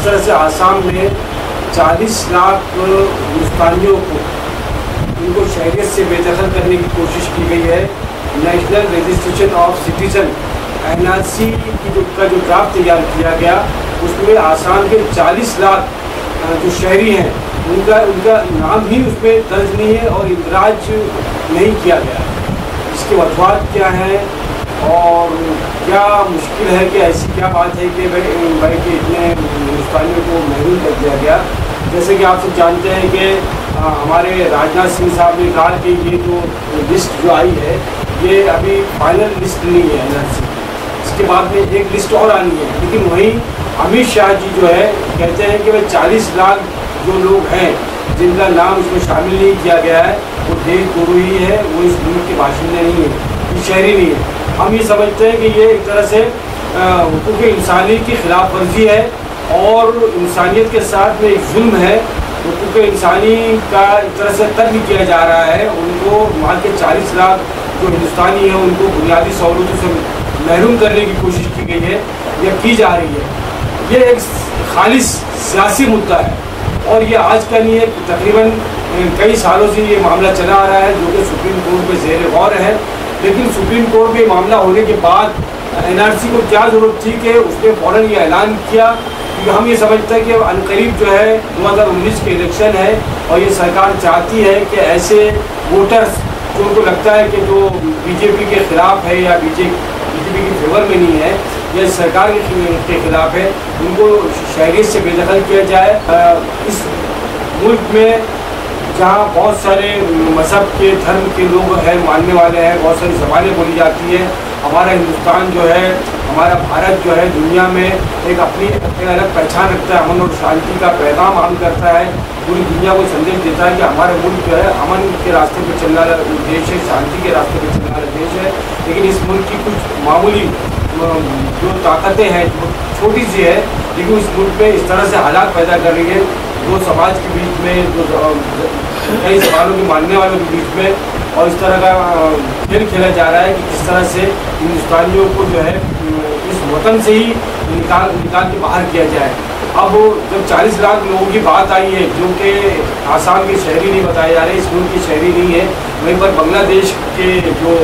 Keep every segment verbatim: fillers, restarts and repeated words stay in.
जिस तरह से आसाम में चालीस लाख हिंदुस्तानियों को उनको शहरियत से बेदखल करने की कोशिश की गई है। National registration of citizen N R C की जो का जो ड्राफ्ट तैयार किया गया उसमें आसाम के चालीस लाख जो शहरी हैं उनका उनका नाम ही उसमें दर्ज नहीं है और इंदराज नहीं किया गया। इसके वजूहत क्या हैं और क्या मुश्किल है कि ऐसी क्या बात है कि भाई भाई कि इतने हिंदुस्तानियों को महरूम कर दिया गया। जैसे कि आप सब जानते हैं कि आ, हमारे राजनाथ सिंह साहब ने कहा कि ये जो लिस्ट जो आई है ये अभी फाइनल लिस्ट नहीं है एन आर सी, इसके बाद में एक लिस्ट और आनी है। लेकिन वहीं अमित शाह जी जो है कहते हैं कि भाई चालीस लाख जो लोग हैं जिनका नाम इसमें शामिल नहीं किया गया है वो देशद्रोही है, वो इस मुल्क के बाशिंदे नहीं है, ये शहरी नहीं है। हम ये समझते हैं कि ये एक तरह से हुकूक इंसानी की खिलाफ वर्जी है और इंसानियत के साथ में एक जुल्म है। हुकूक इंसानी का एक तरह से तर्क किया जा रहा है, उनको वहाँ के चालीस लाख जो हिंदुस्तानी हैं उनको बुनियादी सहूलतों से महरूम करने की कोशिश की गई है या की जा रही है। ये एक खालिस सियासी मुद्दा है और ये आज का नहीं है, तकरीबन कई सालों से ये मामला चला आ रहा है जो कि सुप्रीम कोर्ट में ज़ेर गौर है। लेकिन सुप्रीम कोर्ट में मामला होने के बाद एन आर सी को क्या ज़रूरत थी कि उसने फ़ौरन ये ऐलान किया, क्योंकि हम ये समझते हैं कि अनकरीब जो है दो हज़ार उन्नीस के इलेक्शन है और ये सरकार चाहती है कि ऐसे वोटर्स जो उनको लगता है कि जो बीजेपी के ख़िलाफ़ है या बीजेपी बीजेपी के फेवर में नहीं है या सरकार के खिलाफ है, उनको शहरियत से बेदखल किया जाए। इस मुल्क में जहाँ बहुत सारे मज़हब के धर्म के लोग हैं, मानने वाले हैं, बहुत सारी ज़बानें बोली जाती है। हमारा हिंदुस्तान जो है, हमारा भारत जो है दुनिया में एक अपनी एक अलग पहचान रखता है, अमन और शांति का पैगाम आम करता है, पूरी दुनिया को संदेश देता है कि हमारा मुल्क जो है अमन के रास्ते पर चलने वाला देश है, शांति के रास्ते पर चलने वाला देश है। लेकिन इस मुल्क की कुछ मामूली जो ताकतें हैं वो छोटी सी है, लेकिन उस मुल्क में इस तरह से हालात पैदा कर रही है दो समाज के बीच में, दो कई जबानों के मानने वालों के बीच में, और इस तरह का खेल खेला जा रहा है कि किस तरह से हिंदुस्तानियों को जो है इस वतन से ही निकाल निकाल के बाहर किया जाए। अब जब चालीस लाख लोगों की बात आई है जो कि आसाम के शहरी नहीं बताए जा रहे, इस मुल्क के शहरी नहीं है, वहीं पर बांग्लादेश के जो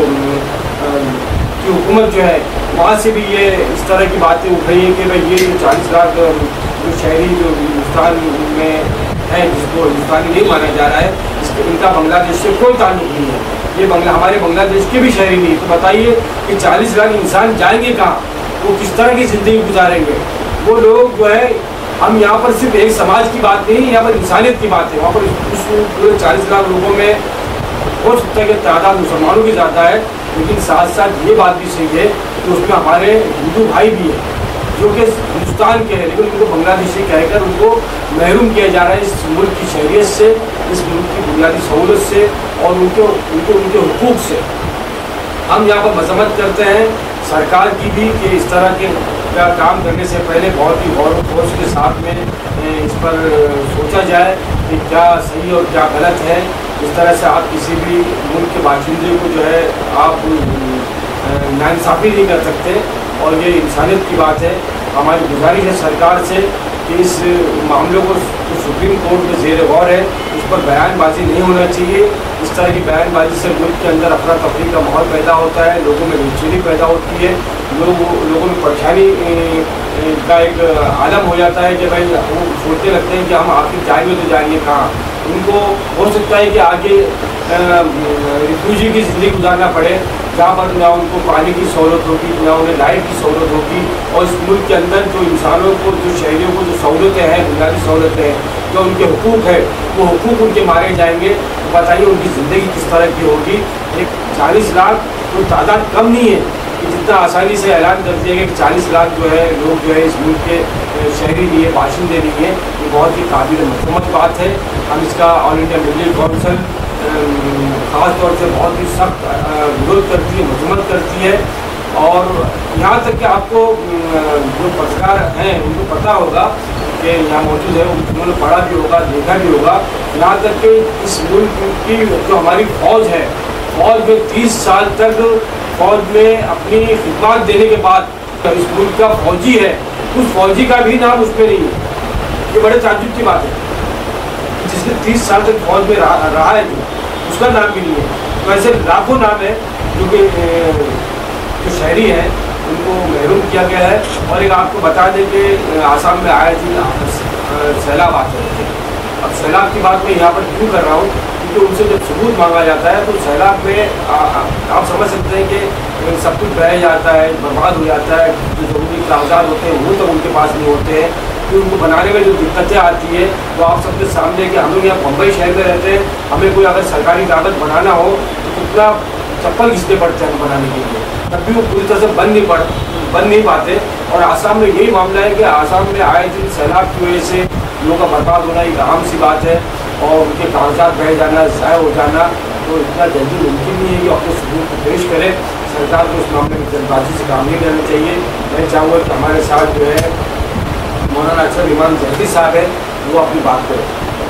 की हुकूमत जो है वहाँ से भी ये इस तरह की बातें उठ रही है कि भाई ये जो चालीस लाख जो शहरी जो हिंदुस्तान में है जिसको हिंदुस्तानी नहीं माना जा रहा है, इसके इनका बांग्लादेश से कोई ताल्लुक नहीं है, ये बंगला हमारे बांग्लादेश के भी शहरी नहीं है। तो बताइए कि चालीस लाख इंसान जाएंगे कहाँ, वो किस तरह की ज़िंदगी गुजारेंगे? वो लोग जो है, हम यहाँ पर सिर्फ एक समाज की बात नहीं, यहाँ पर इंसानियत की बात है। वहाँ पर उस पूरे चालीस लाख लोगों में हो सकता है कि तादाद मुसलमानों की ज़्यादा है, लेकिन साथ साथ ये बात भी सही है कि उसमें हमारे हिंदू भाई भी हैं जो कि हिंदुस्तान के हैं, लेकिन उनको बांग्लादेशी कहकर उनको महरूम किया जा रहा है इस मुल्क की शहरियत से, इस मुल्क की बुनियादी सहूलत से और उनको उनको उनके हुकूक से। हम यहाँ पर मजम्मत करते हैं सरकार की भी कि इस तरह के का काम करने से पहले बहुत ही गौर खोज के साथ में इस पर सोचा जाए कि क्या सही और क्या गलत है। इस तरह से आप किसी भी मुल्क के बाशिंदे को जो है आप नाइंसाफ़ी नहीं कर सकते, और ये इंसानियत की बात है। हमारी गुजारिश है सरकार से कि इस मामलों को सुप्रीम कोर्ट में ज़ेर गौर है, उस पर बयानबाजी नहीं होना चाहिए। इस तरह की बयानबाजी से मुल्क के अंदर अफरा तफरी का माहौल पैदा होता है, लोगों में बेचैनी पैदा होती है, लोग लोगों में परेशानी का एक आलम हो जाता है कि भाई वो सोचने लगते हैं कि हम आखिर जाएंगे तो जाएंगे कहाँ। उनको हो सकता है कि आगे रिफ्यूजी की ज़िंदगी गुजारना पड़े जहाँ पर ना उनको पानी की सहूलत होगी, ना उन्हें लाइट की सहूलत होगी, और इस मुल्क के अंदर जो इंसानों को, जो शहरियों को जो सहूलतें हैं, बुनियादी सहूलतें हैं, जो उनके हुकूक है, वो हुकूक उनके मारे जाएंगे। तो बताइए उनकी ज़िंदगी किस तरह की होगी। एक चालीस लाख तो तादाद कम नहीं है कि जितना आसानी से ऐलान कर दिया गया कि चालीस लाख जो है लोग जो है इस मुल्क के शहरी नहीं है, बाशिंदे नहीं है, ये बहुत ही काबिल मजम्मत बात है। हम इसका ऑल इंडिया मिलिट्री काउंसिल ख़ास तौर से बहुत ही सख्त विरोध करती है, मजम्मत करती है। और यहाँ तक कि आपको जो पत्रकार हैं उनको पता होगा कि यहाँ मौजूद है, उन्होंने पढ़ा भी होगा, देखा भी होगा, यहाँ तक कि इस मुल्क की जो हमारी फ़ौज है, फौज में तीस साल तक फौज में अपनी खिदमत देने के बाद इस मुल्क का फौजी है, उस फौजी का भी नाम उसमें नहीं है। ये बड़े ताज्जुब की बात है। जिसने तीस साल तक फौज में रहा, रहा है जो उसका नाम भी नहीं है। तो ऐसे लाखों नाम है जो कि जो शहरी हैं उनको महरूम किया गया है। और एक आपको बता दें कि आसाम में आए दिन सैलाब आते रहते हैं। अब सैलाब की बात मैं यहाँ पर क्यों कर रहा हूँ, क्योंकि उनसे जब सबूत मांगा जाता है तो सैलाब में आ, आ, आप समझ सकते हैं कि सब कुछ बह जाता है, बर्बाद हो जाता है। जो जरूरी कागजात होते हैं वो तो उनके पास नहीं होते हैं। फिर उनको बनाने में जो दिक्कतें आती है वो आप सबके सामने कि हम लोग यहाँ मुंबई शहर में रहते हैं, हमें कोई अगर सरकारी कागज बनाना हो तो कितना चप्पल घिसने पड़ते हैं बनाने के लिए, तब भी वो पूरी तरह से बन नहीं पड़ बन नहीं पाते। और आसाम में यही मामला है कि आसाम में आए दिन सैलाब की वजह से लोगों का बर्बाद होना एक आम सी बात है और उनके कागजात बह जाना, ज़ाया हो जाना तो इतना जल्दी मुमकिन नहीं है कि अपने सबूत को पेश करें। सरकार को इस मामले में जल्दबाजी से काम नहीं करना चाहिए। मैं चाहूँगा कि हमारे साथ जो है मौलाना अक्षर इमाम जहदी साहब है वो अपनी बात करें।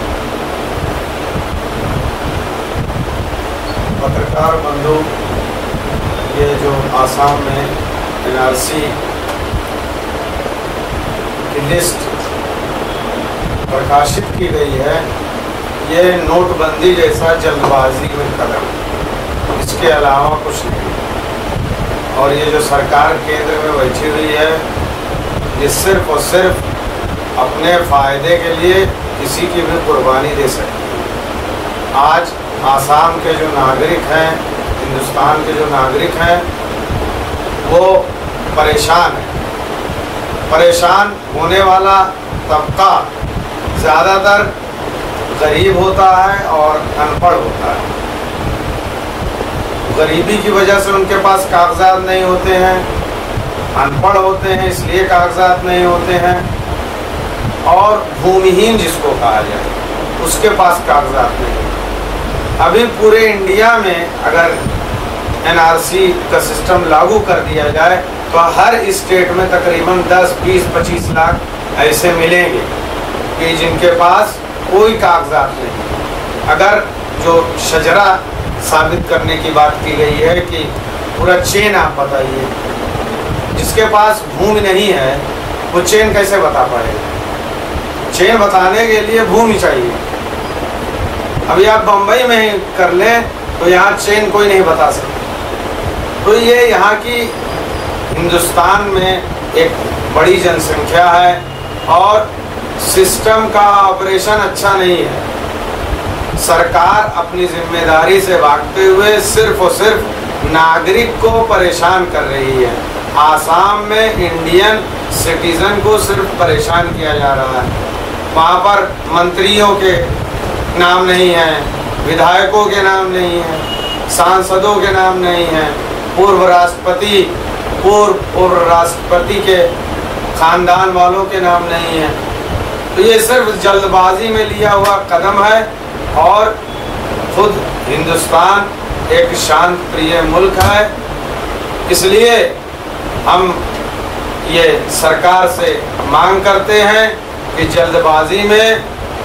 पत्रकार बंधु, ये जो आसाम में एन आर सी की लिस्ट प्रकाशित की गई है, ये नोटबंदी जैसा जल्दबाजी में कदम, इसके अलावा कुछ नहीं। और ये जो सरकार केंद्र में बैठी हुई है ये सिर्फ और सिर्फ अपने फ़ायदे के लिए किसी की भी कुर्बानी दे सकती है। आज आसाम के जो नागरिक हैं, हिंदुस्तान के जो नागरिक हैं वो परेशान हैं। परेशान होने वाला तबका ज़्यादातर गरीब होता है और अनपढ़ होता है। गरीबी की वजह से उनके पास कागजात नहीं होते हैं, अनपढ़ होते हैं इसलिए कागजात नहीं होते हैं, और भूमिहीन जिसको कहा जाए उसके पास कागजात नहीं। अभी पूरे इंडिया में अगर एन आर सी का सिस्टम लागू कर दिया जाए तो हर स्टेट में तकरीबन दस, बीस, पच्चीस लाख ऐसे मिलेंगे कि जिनके पास कोई कागजात नहीं। अगर जो शजरा साबित करने की बात की गई है कि पूरा चेन आप बताइए, जिसके पास भूमि नहीं है वो चेन कैसे बता पाएगा? चेन बताने के लिए भूमि चाहिए। अभी आप बम्बई में ही कर लें तो यहाँ चेन कोई नहीं बता सकता। तो ये यहाँ की हिंदुस्तान में एक बड़ी जनसंख्या है और सिस्टम का ऑपरेशन अच्छा नहीं है। सरकार अपनी जिम्मेदारी से भागते हुए सिर्फ और सिर्फ नागरिक को परेशान कर रही है। आसाम में इंडियन सिटीजन को सिर्फ परेशान किया जा रहा है। वहाँ पर मंत्रियों के नाम नहीं है, विधायकों के नाम नहीं है, सांसदों के नाम नहीं है, पूर्व राष्ट्रपति पूर्व पूर्व राष्ट्रपति के खानदान वालों के नाम नहीं है। तो ये सिर्फ जल्दबाजी में लिया हुआ कदम है। और खुद हिंदुस्तान एक शांत प्रिय मुल्क है, इसलिए हम ये सरकार से मांग करते हैं कि जल्दबाजी में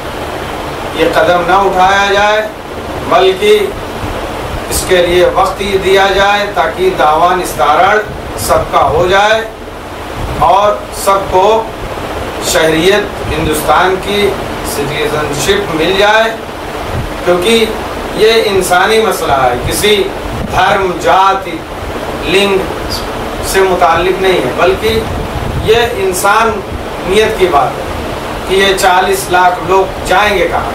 ये कदम न उठाया जाए, बल्कि इसके लिए वक्त दिया जाए ताकि दावा निस्तारण सबका हो जाए और सबको शहरियत हिंदुस्तान की सिटीजनशिप मिल जाए। क्योंकि ये इंसानी मसला है, किसी धर्म, जाति, लिंग से मुताल्लिक नहीं है, बल्कि ये इंसानियत की बात है कि ये चालीस लाख लोग जाएंगे कहाँ,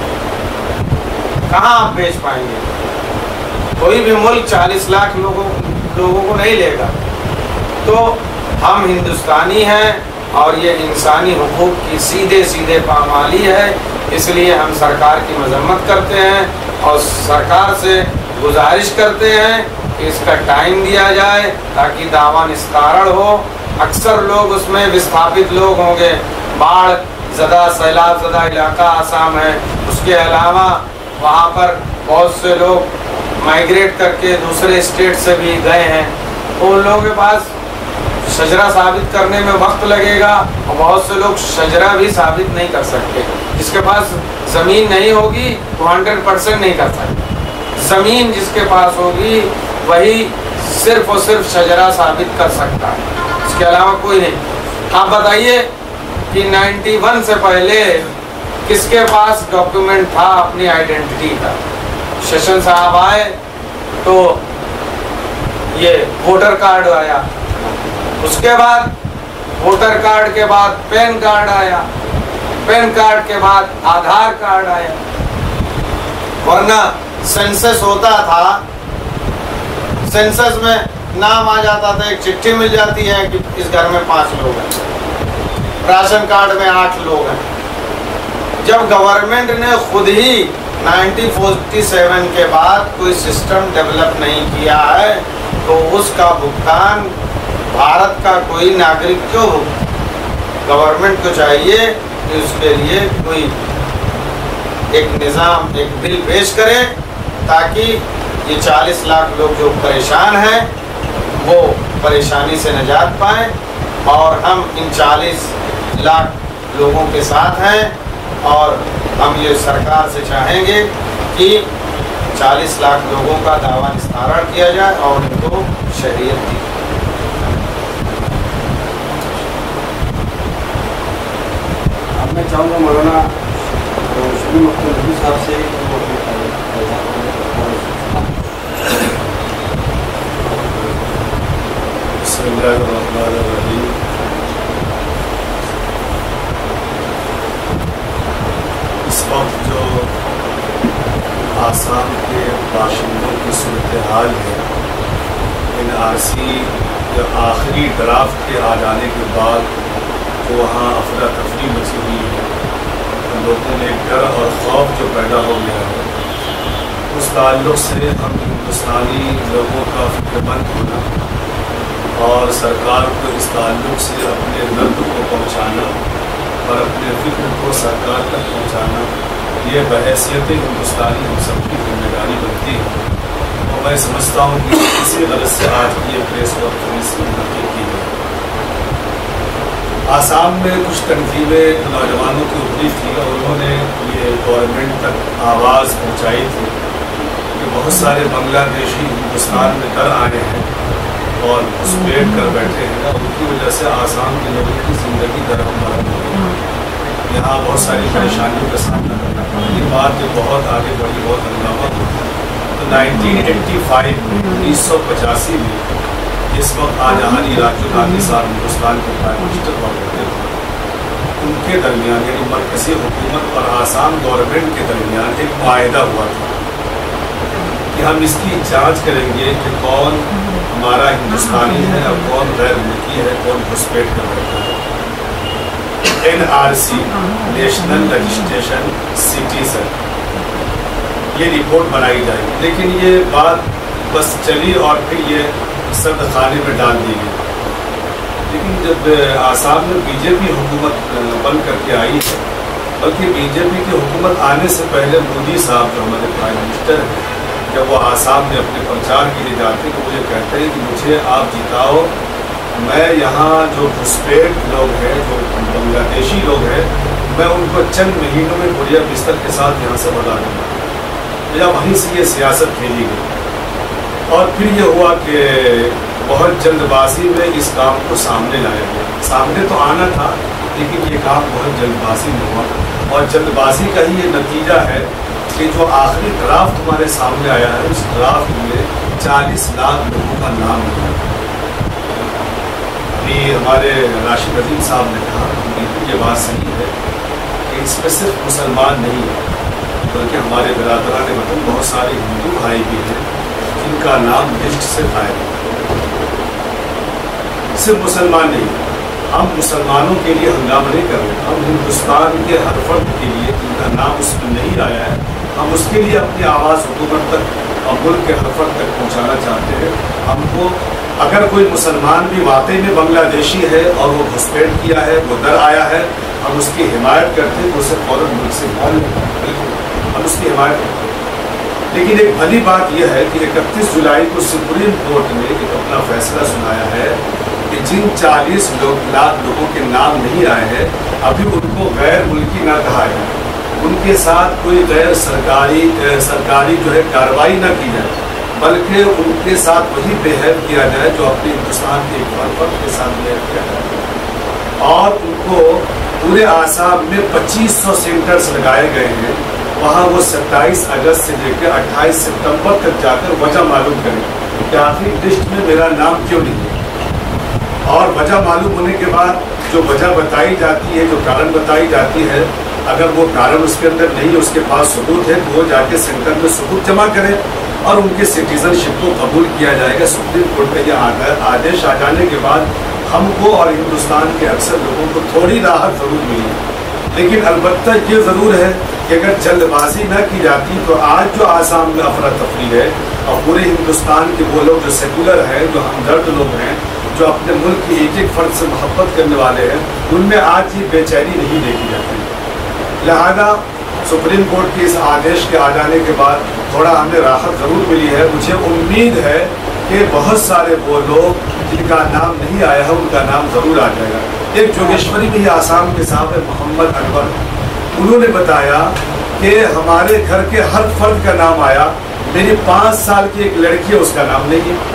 कहाँ आप बेच पाएंगे? कोई भी मुल्क चालीस लाख लोगों लोगों को नहीं लेगा। तो हम हिंदुस्तानी हैं और ये इंसानी हुकूक की सीधे सीधे पामाली है, इसलिए हम सरकार की मजम्मत करते हैं और सरकार से गुजारिश करते हैं कि इसका टाइम दिया जाए ताकि दावा निस्तारण हो। अक्सर लोग उसमें विस्थापित लोग होंगे, बाढ़ ज़दा सैलाब ज़दा इलाका आसाम है, उसके अलावा वहाँ पर बहुत से लोग माइग्रेट करके दूसरे स्टेट से भी गए हैं। तो उन लोगों के पास शजरा साबित करने में वक्त लगेगा और बहुत से लोग शजरा भी साबित नहीं कर सकते। जिसके पास ज़मीन नहीं होगी वो हंड्रेड परसेंट नहीं कर सकता। ज़मीन जिसके पास होगी वही सिर्फ और सिर्फ शजरा साबित कर सकता है, इसके अलावा कोई नहीं। आप बताइए कि इक्यानवे से पहले किसके पास डॉक्यूमेंट था अपनी आइडेंटिटी का। सेशन साहब आए तो ये वोटर कार्ड आया, उसके बाद वोटर कार्ड के बाद पैन कार्ड आया, पैन कार्ड के बाद आधार कार्ड आया। वरना सेंसस होता था, सेंसस में नाम आ जाता था, एक चिट्ठी मिल जाती है कि इस घर में पांच लोग हैं, राशन कार्ड में आठ लोग हैं। जब गवर्नमेंट ने खुद ही उन्नीस सौ सैंतालीस के बाद कोई सिस्टम डेवलप नहीं किया है तो उसका भुगतान भारत का कोई नागरिक क्यों हो? गवर्नमेंट को चाहिए कि उसके लिए कोई एक निज़ाम, एक बिल पेश करे ताकि ये चालीस लाख लोग जो परेशान हैं वो परेशानी से निजात पाएं और हम इन चालीस लाख लोगों के साथ हैं। और हम ये सरकार से चाहेंगे कि चालीस लाख लोगों का दावा निस्तारण किया जाए और उनको शहरियत दी। अब मैं चाहूँगा मौलाना शमी मखदूम नबी साहब से बिस्मिल्लाहिर्रहमानिर्रहीम। इस वक्त जो आसाम के बाशिंदों की सूरत हाल है, एन आर सी या आखिरी ड्राफ्ट के आ जाने के बाद तो वहाँ अफरा तफरी मची हुई है, तो लोगों में डर और खौफ जो पैदा हो गया है, उस ताल्लुक़ से हम हिंदुस्तानी लोगों का फिक्रमंद होना और सरकार को इस ताल्लुक़ से अपने दर्द को पहुँचाना और अपने फिक्र को सरकार तक पहुँचाना, ये बहैसियत हिंदुस्तानी हम सबकी जिम्मेदारी बनती है। और मैं समझता हूँ कि इसी गलत से आज की ये प्रेस कॉन्फ्रेंस मुनक़िद की है। आसाम में कुछ तनकीबें नौजवानों की उभरी थी और उन्होंने ये गवर्नमेंट तक आवाज़ पहुँचाई थी कि बहुत सारे बांग्लादेशी हिंदुस्तान में कर आए हैं और घुसपैठ कर बैठे हैं और उनकी वजह से आसाम के लोगों की ज़िंदगी दरहमदार हो गई है। यहाँ बहुत सारी परेशानियों का सामना करना पड़ा। ये बात जो बहुत आगे बढ़ी, बहुत हंगामा हुआ। तो उन्नीस सौ पचासी उन्नीस सौ पचासी में जिस वक्त आजहानी राजीव गांधी साहब हिंदुस्तान के प्राइम मिनिस्टर हुआ करते थे, उनके दरमियान यानी मरकज़ी हुकूमत और आसाम गवर्नमेंट के दरमियान एक माहिदा हुआ था कि हम इसकी जांच करेंगे कि कौन हमारा हिंदुस्तानी है और कौन गैर मुल्की है, कौन घुसपैठ कर बैठा है। N R C national registration citizen, ये रिपोर्ट बनाई जाएगी। लेकिन ये बात बस चली और फिर ये सद खाने में डाल दी गई। लेकिन जब आसाम में बीजेपी हुकूमत बन करके आई है, बल्कि बीजेपी की हुकूमत आने से पहले मोदी साहब जो हमारे प्राइम मिनिस्टर हैं, जब वो आसाम में अपने प्रचार के लिए जाते हैं तो मुझे कहते हैं कि मुझे आप जिताओ, मैं यहाँ जो घुसपैठ लोग हैं, जो बांग्लादेशी लोग हैं, मैं उनको चंद महीनों में बुढ़िया बिस्तर के साथ यहाँ से भगा दूँगा। या वहीं से ये सियासत खेली गई और फिर ये हुआ कि बहुत जल्दबाजी में इस काम को सामने लाया गया। सामने तो आना था लेकिन ये काम बहुत जल्दबाजी में हुआ और जल्दबाजी का ही ये नतीजा है कि जो आखिरी ड्राफ्ट हमारे सामने आया है, उस ड्राफ्ट में चालीस लाख लोगों का नाम है। अभी हमारे राशिद अजीम साहब ने कहा बिल्कुल ये बात सही है कि इसमें सिर्फ मुसलमान नहीं है बल्कि हमारे बिरादरान वतन बहुत सारे हिंदू भाई भी हैं जिनका नाम लिस्ट से गायब है। सिर्फ मुसलमान नहीं, हम मुसलमानों के लिए हंगामा नहीं कर रहे, हम हिंदुस्तान के हर फर्द के लिए जिनका नाम उसमें नहीं आया है, हम उसके लिए अपनी आवाज़ हुकूमत तक और मुल्क के हर फर्द तक पहुँचाना चाहते हैं। हमको अगर कोई मुसलमान भी वाकई में बांग्लादेशी है और वो घुसपैठ किया है, वो डर आया है, हम उसकी हिमायत करते हैं तो उसे फौरन मुल्क से निकाल बिल्कुल हम उसकी हिमायत करते हैं। लेकिन एक भली बात यह है कि इकतीस जुलाई को सुप्रीम कोर्ट ने एक अपना फैसला सुनाया है कि जिन चालीस लोग लाख लोगों के नाम नहीं आए हैं अभी उनको गैर मुल्की ना कहा जाए, उनके साथ कोई गैर सरकारी सरकारी जो है कार्रवाई ना की जाए, बल्कि उनके साथ वही बिहेव किया जाए जो अपने हिंदुस्तान के एक फर्द के साथ बिहेव किया जाए और उनको پورے آسام میں پچیس سو سینٹرز لگائے گئے ہیں، وہاں وہ ستائیس اگست سے لے کے اٹھائیس ستمبر تک جا کر وجہ معلوم کریں کہ آخری لسٹ میں میرا نام کیوں نہیں ہے، اور وجہ معلوم ہونے کے بعد جو وجہ بتائی جاتی ہے، جو کارن بتائی جاتی ہے، اگر وہ کارن اس کے اندر نہیں ہے، اس کے پاس ثبوت ہے، تو وہ جا کے سینٹر میں ثبوت جمع کرے اور ان کے سٹیزن شپ کو قبول کیا جائے گا۔ سپریم کورٹ کا یہ آدیش آ جانے کے بعد ہم کو اور ہندوستان کے اکثر لوگوں کو تھوڑی راحت ضرور ملی، لیکن البتہ یہ ضرور ہے کہ اگر جلد بازی نہ کی جاتی تو آج جو آسام میں افراتفری ہے اور پورے ہندوستان کے وہ لوگ جو سیکولر ہیں، جو ہمدرد لوگ ہیں، جو اپنے ملک کی ایک ایک فرد سے محبت کرنے والے ہیں، ان میں آج یہ بے چینی نہیں دیکھی جاتی۔ لہذا سپریم کورٹ کے اس آدیش کے آ جانے کے بعد تھوڑا ہمیں راحت ضرور ملی ہے۔ مجھے امید ہے کہ بہت سارے وہ لوگ جن کا نام نہیں آیا ہے ان کا نام ضرور آ جائے گا۔ ایک جوگیشوری میں ہی آسام کے صاحب محمد انور، انہوں نے بتایا کہ ہمارے گھر کے ہر فرد کا نام آیا، میری پانچ سال کی ایک لڑکی ہے اس کا نام نہیں ہے۔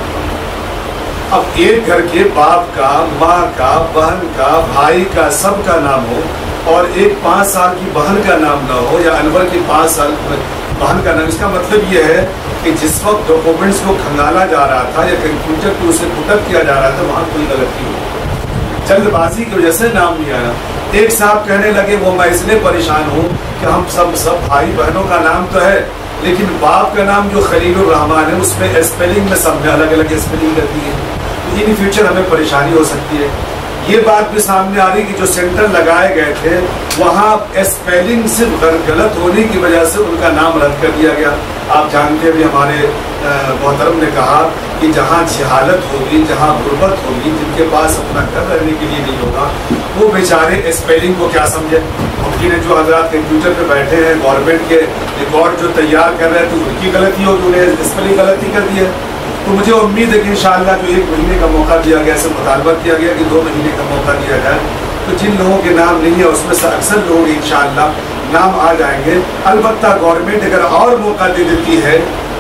اب ایک گھر کے باپ کا، ماں کا، بہن کا، بھائی کا، سب کا نام ہو اور ایک پانچ سال کی بہن کا نام نہ ہو، یا انور کی پانچ سال بہن کا نام، اس کا مطلب یہ ہے کہ جس وقت ڈاکومنٹس کو کھنگالا جا رہا تھا یا کمپیوٹر کو اسے پٹ اپ کیا جا رہا تھا، وہاں کوئی غلطی ہو، جلد بازی کی وجہ سے نام نہیں آیا۔ ایک صاحب کہنے لگے وہ میں اس لیے پریشان ہوں کہ ہم سب سب بھائی بہنوں کا نام تو ہے، لیکن باپ کا نام جو خلیل الرحمان ہے اس میں اسپیلنگ میں سب میں الگ الگ اسپیلنگ رہتی ہے، تو ان فیوچر ہمیں پریشانی ہو سکتی ہے۔ یہ بات بھی سامنے آ رہی کہ جو سینٹر لگائے گئے تھے وہاں اسپیلنگ صرف غلط ہونے کی وجہ سے ان کا نام رد کر دیا گیا۔ آپ جانتے بھی ہمارے محترم نے کہا کہ جہاں جہالت ہوگی، جہاں غربت ہوگی، جن کے پاس اپنا گھر رہنے کے لیے نہیں ہوگا، وہ بیچارے اسپیلنگ کو کیا سمجھے۔ ممکن ہے جو حضرات کمپیوٹر پہ بیٹھے ہیں، گورنمنٹ کے ریکارڈ جو تیار کر رہے تھے ان کی غلطی ہوگی، انہیں اسپیلنگ غلطی کر دی ہے۔ تو مجھے امید ہے کہ انشاءاللہ جو ایک مہینے کا موقع دیا گیا، اسے مطالبہ کیا گیا کہ دو مہینے کا موقع دیا جائے، تو جن لوگوں کے نام نہیں ہے اس میں سے اکثر لوگوں کے انشاءاللہ نام آ جائیں گے۔ البتہ گورنمنٹ اگر اور موقع دے دیتی ہے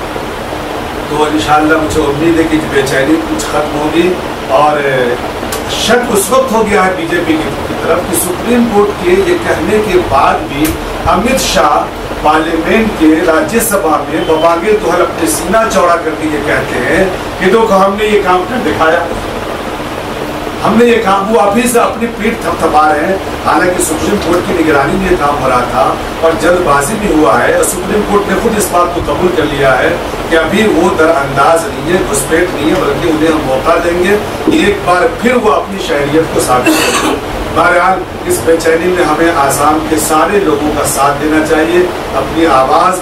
تو انشاءاللہ مجھے امید ہے کہ بے چینی کچھ ختم ہوگی، اور شک اس وقت ہو گیا ہے بی جے پی کی طرف کہ سپریم کورٹ کے یہ کہنے کے بعد بھی امت شاہ پارلیمنٹ کے راجیہ سبھا میں بباگے توہل اپنے سینہ چوڑا کر کے یہ کہتے ہیں کہ دیکھو ہم نے یہ کام کر دکھایا، ہم نے یہ کام، وہ ابھی سے اپنی پیٹھ تھپ تھپا رہے ہیں، حالانکہ سپریم کورٹ کی نگرانی میں یہ کام ہو رہا تھا اور جلد بازی بھی ہوا ہے، اور سپریم کورٹ نے خود اس بات کو قبول کر لیا ہے کہ ابھی وہ در انداز نہیں ہے، گھسپیٹ نہیں ہے، بلکہ انہیں ہم موقع دیں گے ایک بار پھر وہ اپنی شہریت کو ثابت کریں گے۔ بہرحال اس بے چینی میں ہمیں آسام کے سارے لوگوں کا ساتھ دینا چاہیے، اپنی آواز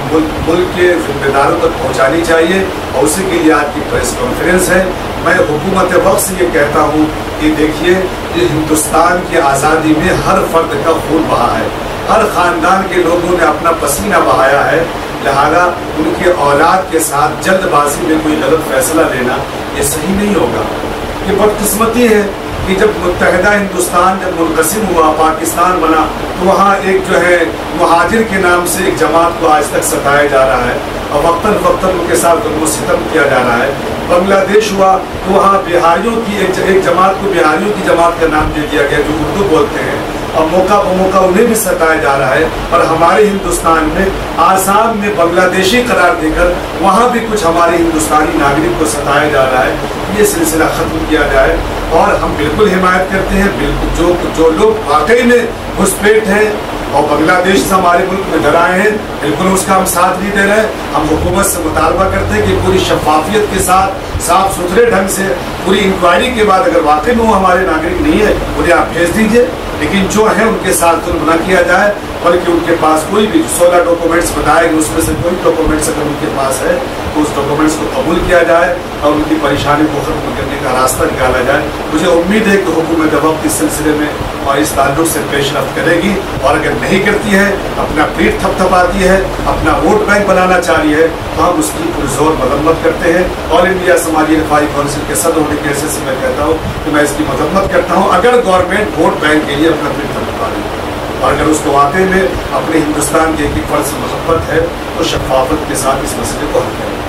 ملک کے ذمہ داروں تک پہنچانی چاہیے، اور اسی کے لیے آج کی پریس کانفرنس ہے۔ میں حکومت وقت سے یہ کہتا ہوں کہ دیکھیے یہ ہندوستان کی آزادی میں ہر فرد کا خون بہا ہے، ہر خاندان کے لوگوں نے اپنا پسینہ بہایا ہے، لہذا ان کے اولاد کے ساتھ جلد بازی میں کوئی غلط فیصلہ لینا یہ صحیح نہیں ہوگا۔ یہ بدقسمتی ہے کہ جب متحدہ ہندوستان جب منقسم ہوا، پاکستان بنا، تو وہاں ایک جو ہے مہاجر کے نام سے ایک جماعت کو آج تک ستایا جا رہا ہے اور وقتاً فوقتاً ان کے ساتھ ظلم و ستم کیا جا رہا ہے۔ بنگلہ دیش ہوا تو وہاں بہاریوں کی ایک جماعت کو بہاریوں کی جماعت کا نام دے دیا گیا جو اردو بولتے ہیں، اور موقع بموقع انہیں بھی ستایا جا رہا ہے، اور ہمارے ہندوستان میں آسام میں بنگلہ دیشی قرار دے کر وہاں بھی کچھ ہمارے ہندوستانی ناگرک کو ستایا جا رہا ہے۔ یہ سلسلہ ختم کیا جائے، اور ہم بالکل حمایت کرتے ہیں، بالکل جو جو لوگ واقعی میں گھسپیٹ ہیں اور بنگلہ دیش سے ہمارے ملک میں ڈرائے ہیں، بالکل اس کا ہم ساتھ نہیں دے رہے۔ ہم حکومت سے مطالبہ کرتے ہیں کہ پوری شفافیت کے ساتھ صاف ستھرے ڈھنگ سے پوری انکوائری کے بعد اگر واقعی میں وہ ہمارے ناگرک نہیں ہے انہیں آپ بھیج دیجیے، لیکن جو ہے ان کے ساتھ ظلم نہ کیا جائے، بلکہ ان کے پاس کوئی بھی سولہ ڈاکومنٹس بتائے گئے اس میں سے کوئی ڈاکومنٹس اگر ان کے پاس ہے تو اس ڈاکومنٹس کو قبول کیا جائے اور ان کی پریشانی کو ختم کرنے کا راستہ نکالا جائے۔ مجھے امید ہے کہ حکومت وقت اس سلسلے میں اور اس تعلق سے پیش رفت کرے گی، اور اگر نہیں کرتی ہے، اپنا پیٹ تھپ تھپاتی ہے، اپنا ووٹ بینک بنانا چاہ رہی ہے، تو ہم اس کی پرزور مذمت کرتے ہیں۔ آل انڈیا سماجی رفاہی کونسل کے صدر ہونے کے حیثیت سے میں کہتا ہوں کہ میں اس کی مذمت کرتا ہوں اگر گورنمنٹ ووٹ بینک کے لیے اپنا پیٹ تھپ تھپا رہی ہے، اور اگر اس کو واقعی میں اپنے ہندوستان کے ایک ایک فرد سے محبت ہے تو شفافت کے ساتھ اس مسئلے کو حل کرے۔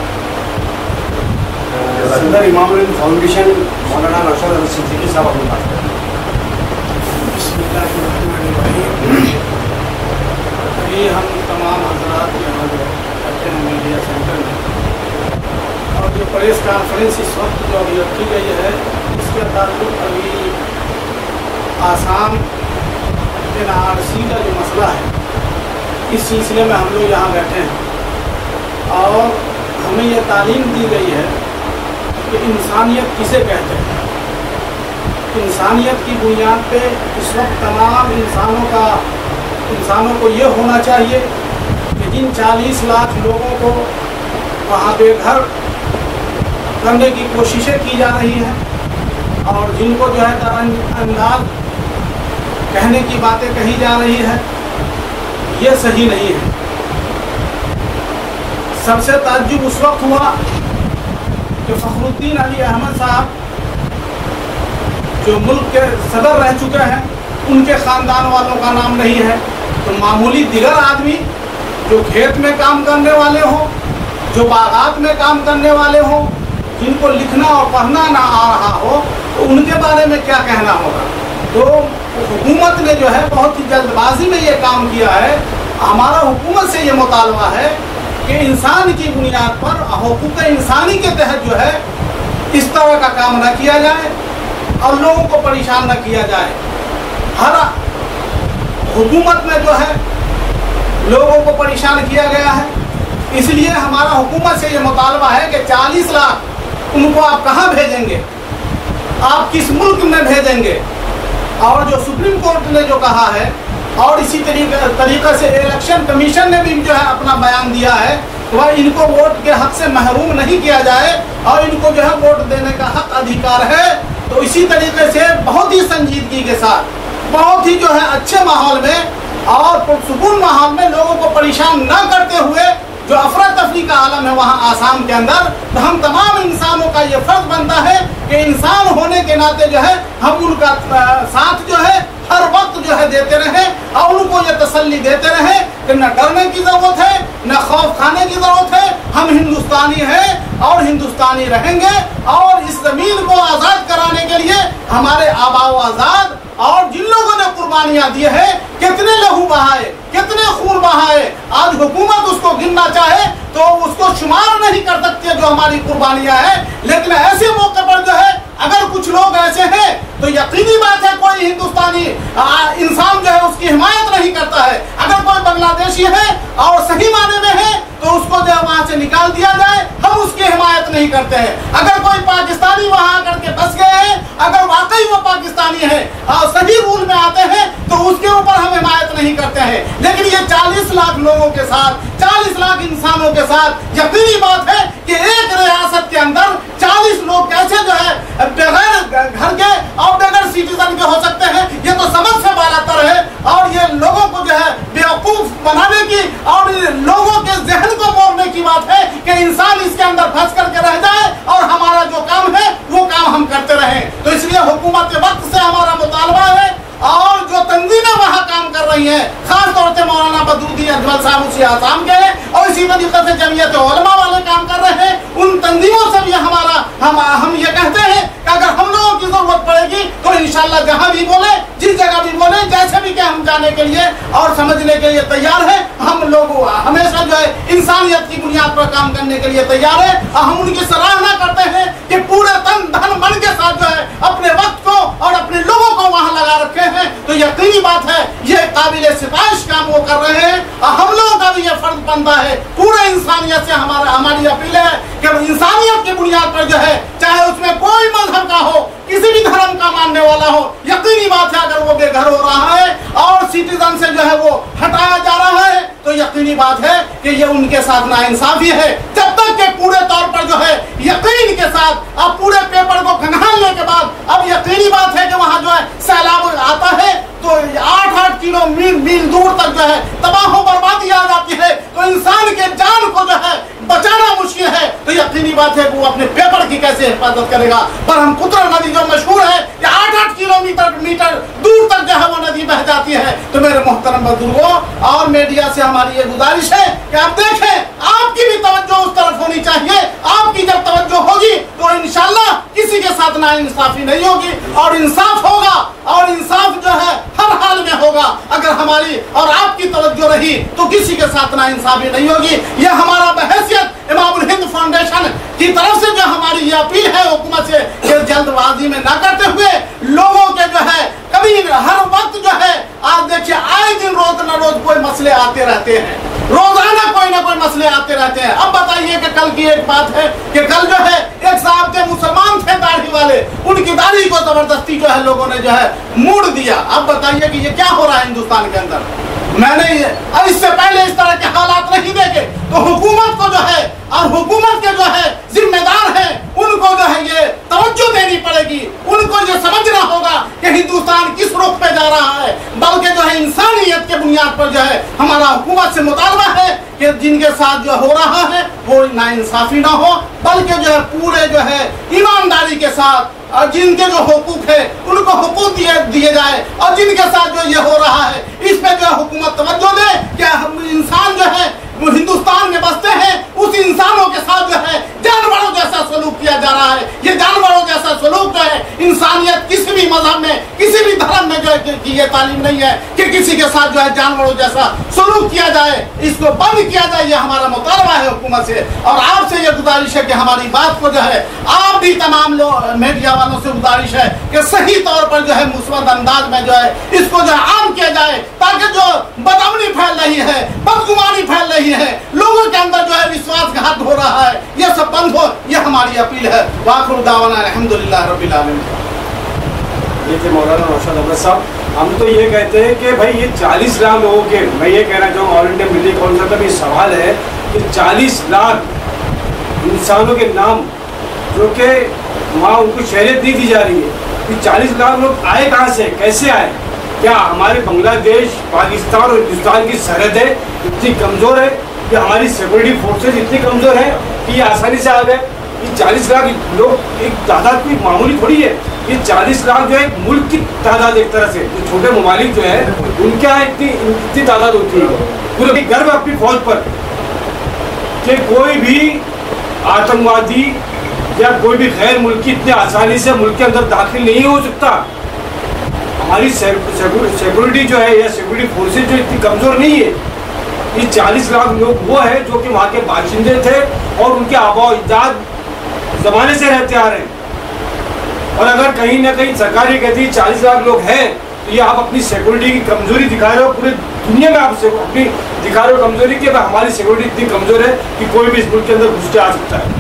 صدر امام الدین فاؤنڈیشن مولانا نوشاد احمد صدیقی صاحب اپنی بات کریں۔ अभी हम तमाम हजरात यहाँ जो करते हैं मीडिया सेंटर में, और जो प्रेस कॉन्फ्रेंस इस वक्त जो अभी रखी गई है इसके ताल्लुक अभी आसाम एन आर सी का जो मसला है इस सिलसिले में हम लोग यहाँ बैठे हैं और हमें ये तालीम दी गई है कि इंसानियत किसे कहते हैं। इंसानियत की बुनियाद पे इस वक्त तमाम इंसानों का इंसानों को ये होना चाहिए कि जिन चालीस लाख लोगों को वहाँ बेघर करने की कोशिशें की जा रही हैं और जिनको जो है दरअंदाज कहने की बातें कही जा रही है, ये सही नहीं है। सबसे ताज्जुब उस वक्त हुआ कि फखरुद्दीन अली अहमद साहब जो मुल्क के सदर रह चुके हैं उनके ख़ानदान वालों का नाम नहीं है, तो मामूली दिगर आदमी जो खेत में काम करने वाले हों, जो बागात में काम करने वाले हों, जिनको लिखना और पढ़ना ना आ रहा हो, तो उनके बारे में क्या कहना होगा। तो हुकूमत ने जो है बहुत ही जल्दबाजी में ये काम किया है। हमारा हुकूमत से ये मुतालबा है कि इंसान की बुनियाद पर हुकूक इंसानी के तहत जो है इस तरह का काम न किया जाए और लोगों को परेशान न किया जाए। हर हुकूमत में जो है लोगों को परेशान किया गया है, इसलिए हमारा हुकूमत से ये मुतालबा है कि चालीस लाख उनको आप कहाँ भेजेंगे, आप किस मुल्क में भेजेंगे। और जो सुप्रीम कोर्ट ने जो कहा है और इसी तरीके तरीके से इलेक्शन कमीशन ने भी जो है अपना बयान दिया है, वह इनको वोट के हक से महरूम नहीं किया जाए और इनको जो है वोट देने का हक अधिकार है। तो इसी तरीके से बहुत ही संजीदगी के साथ, बहुत ही जो है अच्छे माहौल में और पुरसुकून माहौल में लोगों को परेशान न करते हुए जो अफरा तफरी का आलम है वहाँ आसाम के अंदर, तो हम तमाम इंसानों का ये फर्ज बनता है कि इंसान होने के नाते जो है हम उनका साथ जो है हर वक्त जो है देते रहें और उनको ये तसल्ली देते रहें कि न डरने की ज़रूरत है, न खौफ खाने की ज़रूरत है। हम हिंदुस्तानी हैं और हिंदुस्तानी रहेंगे और इस ज़मीन को आज़ाद कराने के लिए हमारे आबाओ आज़ाद और जिन लोगों ने कुर्बानियाँ दी है, कितने लहू बहाए, कितने खून बहाए, आज हुकूमत उसको गिनना चाहे तो उसको शुमार नहीं कर सकती है जो हमारी कुर्बानियाँ हैं। लेकिन ऐसे मौके पर जो है अगर कुछ लोग ऐसे हैं तो यकीनी बात है कोई हिंदुस्तानी इंसान जो है उसकी हिमायत नहीं करता है। अगर कोई बांग्लादेशी है और सही माने में है तो उसको जो है वहाँ से निकाल दिया जाए, हम उसकी हिमायत नहीं करते हैं। अगर कोई पाकिस्तानी वहाँ आकर के बस गए हैं, अगर वाकई वो पाकिस्तानी है और सही रूल में आते हैं तो उसके ऊपर हम हिमायत नहीं करते हैं। लेकिन ये चालीस लाख लोगों के साथ, चालीस लाख इंसानों के साथ यकीनी बात है कि एक रियासत के अंदर चालीस लोग कैसे जो है बगैर घर के और बगैर सिटीजन के हो सकते हैं। ये तो समझ से बालातर है और ये लोगों को जो है बेवकूफ बनाने की और लोगों के जहन को मोड़ने की बात है कि इंसान इसके अंदर फंस करके रह जाए और हमारा जो काम है वो काम हम करते रहें। तो इसलिए हुकूमत के वक्त से हमारा मुतालबा है और जो तंजीमें वहाँ काम कर रही हैं, खास तौर से मौलाना बदरुद्दीन अजमल साहब उसी आसाम के हैं और इसी तरीके से जमीयत उलमा वाले काम कर रहे हैं, उन तंजीमों से भी हमारा हम हम ये कहते हैं कि अगर हम लोगों की जरूरत पड़ेगी तो इंशाल्लाह जहाँ भी बोले, जिस जगह भी बोले, जैसे भी क्या हम जाने के लिए और समझने के लिए तैयार है। हम लोग हमेशा जो है इंसानियत की बुनियाद पर काम करने के लिए तैयार है और हम उनकी सराहना करते हैं कि पूरे तन धन मन के साथ जो है अपने वक्त को और अपने लोगों को वहाँ लगा रखे हैं। तो यकीनी बात है ये काबिले सिफारिश काम वो कर रहे हैं और हम लोगों का भी ये फर्ज बनता है। पूरे इंसानियत से हमारा हमारी अपील है कि इंसानियत की बुनियाद पर जो है, चाहे उसमें कोई मजहब का हो, किसी भी धर्म का मानने वाला हो, यकीनी बात है अगर वो बेघर हो रहा है और सिटीजन से जो है वो हटाया जा रहा है तो यकीनी बात है कि ये उनके साथ नाइंसाफी है। जब तक के पूरे तौर पर जो है यकीन के साथ अब पूरे पेपर को खंगालने के बाद अब यकीनी बात है कि वहाँ जो है सैलाब आता है तो आठ आठ किलो मील मील दूर तक जो है तबाह बर्बादी आ जाती है, तो इंसान के जान को जो है बचाना मुश्किल है। तो यकीनी बात है वो अपने पेपर की कैसे हिफाजत करेगा। पर हम पुत्र नदी जो मशहूर है कि आठ आठ किलोमीटर मीटर दूर तक जो है वो नदी बह जाती है। तो मेरे मोहतरम बुजुर्गों और मीडिया से हमारी ये गुजारिश है कि आप देखें, आपकी भी तवज्जो उस तरफ होनी चाहिए। आपकी जब तवज्जो होगी तो इंशाल्लाह किसी के साथ नाइंसाफी नहीं होगी और इंसाफ होगा और इंसाफ जो है हर हाल اگر ہماری اور آپ کی توجہ رہی تو کسی کے ساتھ ناانصافی نہیں ہوگی۔ یہ ہمارا بحیثیت امام الہند فاؤنڈیشن کی طرف سے جو ہماری یہ اپیل ہے حکومت سے کہ جلد بازی میں نہ کرتے ہوئے لوگوں کے جو ہے کبھی ہر وقت جو ہے آپ دیکھیے آئے دن روز نہ روز کوئی مسئلے آتے رہتے ہیں، روزانہ کوئی نہ کوئی مسئلے آتے رہتے ہیں۔ اب بتائیے کہ کل کی ایک بات ہے کہ کل جو ہے ایک صاحب کے مسلمان تھے داڑھی والے، ان کی داڑھی کو زبردستی جو ہے لوگوں نے جو ہے موڑ دیا۔ اب بتائیے کہ یہ کیا ہو رہا ہے ہندوستان کے اندر؟ میں نے اور اس سے پہلے اس طرح کے حالات نہیں دیکھے، تو حکومت کو جو ہے اور حکومت کے جو ہے ذمہ دار ہیں ان کو جو ہے یہ توجہ دینی پڑے گی، ان کو یہ سمجھنا ہوگا کہ ہندوستان کس رخ پہ جا رہا ہے، بلکہ جو ہے انسانیت کے بنیاد پر جو ہے ہمارا حکومت سے مطالبہ ہے کہ جن کے ساتھ جو ہو رہا ہے وہ ناانصافی نہ ہو، بلکہ جو ہے پورے جو ہے ایمانداری کے ساتھ اور جن کے جو حقوق ہے ان کو حقوق دیے دیے جائے، اور جن کے ساتھ جو یہ ہو رہا ہے اس پہ جو حکومت توجہ دے کہ ہم انسان جو ہے وہ ہندوستان میں بستے ہیں، اس انسانوں کے ساتھ جو ہے جانوروں جیسا سلوک کیا جا رہا ہے۔ یہ جانوروں جیسا سلوک جو ہے انسانیت کسی بھی مذہب میں کسی بھی دھرم میں جو ہے کہ یہ تعلیم نہیں ہے کہ کسی کے ساتھ جو ہے جانوروں جیسا سلوک کیا جائے، اس کو بند کیا جائے۔ یہ ہمارا مطالبہ ہے حکومت سے، اور آپ سے یہ گزارش ہے کہ ہماری بات کو جو ہے آپ بھی تمام لوگ میڈیا والوں سے گزارش ہے کہ صحیح طور پر جو ہے مثبت انداز میں جو ہے اس کو جو ہے عام کیا جائے، تاکہ جو بدامنی پھیل رہی ہے، بدگمانی پھیل رہی ہے، لوگوں کے اندر جو ہے وشواس گھات ہو رہا ہے، یہ سب بند ہو، یہ ہماری اپیل ہے۔ وآخر دعوانا الحمدللہ رب العالمین۔ یہ تھے مولانا نوشاد احمد صاحب۔ ہم تو یہ کہتے ہیں کہ بھائی یہ چالیس لاکھ لوگوں کے، میں یہ کہنا چاہوں گا آل انڈیا ملی کونسل کا بھی سوال ہے کہ چالیس لاکھ انسانوں کے نام جو کہ وہاں ان کو شہریت نہیں دی جا رہی ہے، یہ چالیس لاکھ لوگ آئے کہاں سے، کیسے آئے؟ کیا ہمارے بنگلہ دیش، پاکستان اور ہندوستان کی سرحدیں اتنی کمزور ہے کہ ہماری سیکورٹی فورسز اتنی کمزور ہیں کہ یہ آسانی سے آ گئے؟ یہ چالیس لاکھ لوگ ایک تعداد کوئی معمولی تھوڑی ہے، یہ چالیس لاکھ جو ہے ملک کی تعداد ایک طرح سے، جو چھوٹے ممالک جو ہے ان کے یہاں اتنی اتنی تعداد ہوتی ہے۔ پورے گرو اپنی فوج پر کہ کوئی بھی آتنکوادی یا کوئی بھی غیر ملکی اتنے آسانی سے ملک کے اندر داخل نہیں ہو سکتا۔ ہماری سیکورٹی جو ہے یا سیکورٹی فورسز جو اتنی کمزور نہیں ہے۔ یہ چالیس لاکھ لوگ وہ ہیں جو کہ وہاں کے باشندے تھے اور ان کے آباء و اجداد زمانے سے رہتے آ رہے ہیں، اور اگر کہیں نہ کہیں سرکار یہ کہتی ہے چالیس لاکھ لوگ ہیں تو یہ آپ اپنی سیکورٹی کی کمزوری دکھا رہے ہو، پورے دنیا میں آپ اپنی دکھا رہے ہو کمزوری کہ ہماری سیکورٹی اتنی کمزور ہے کہ کوئی بھی اس ملک کے اندر گھس کے آ سکتا ہے۔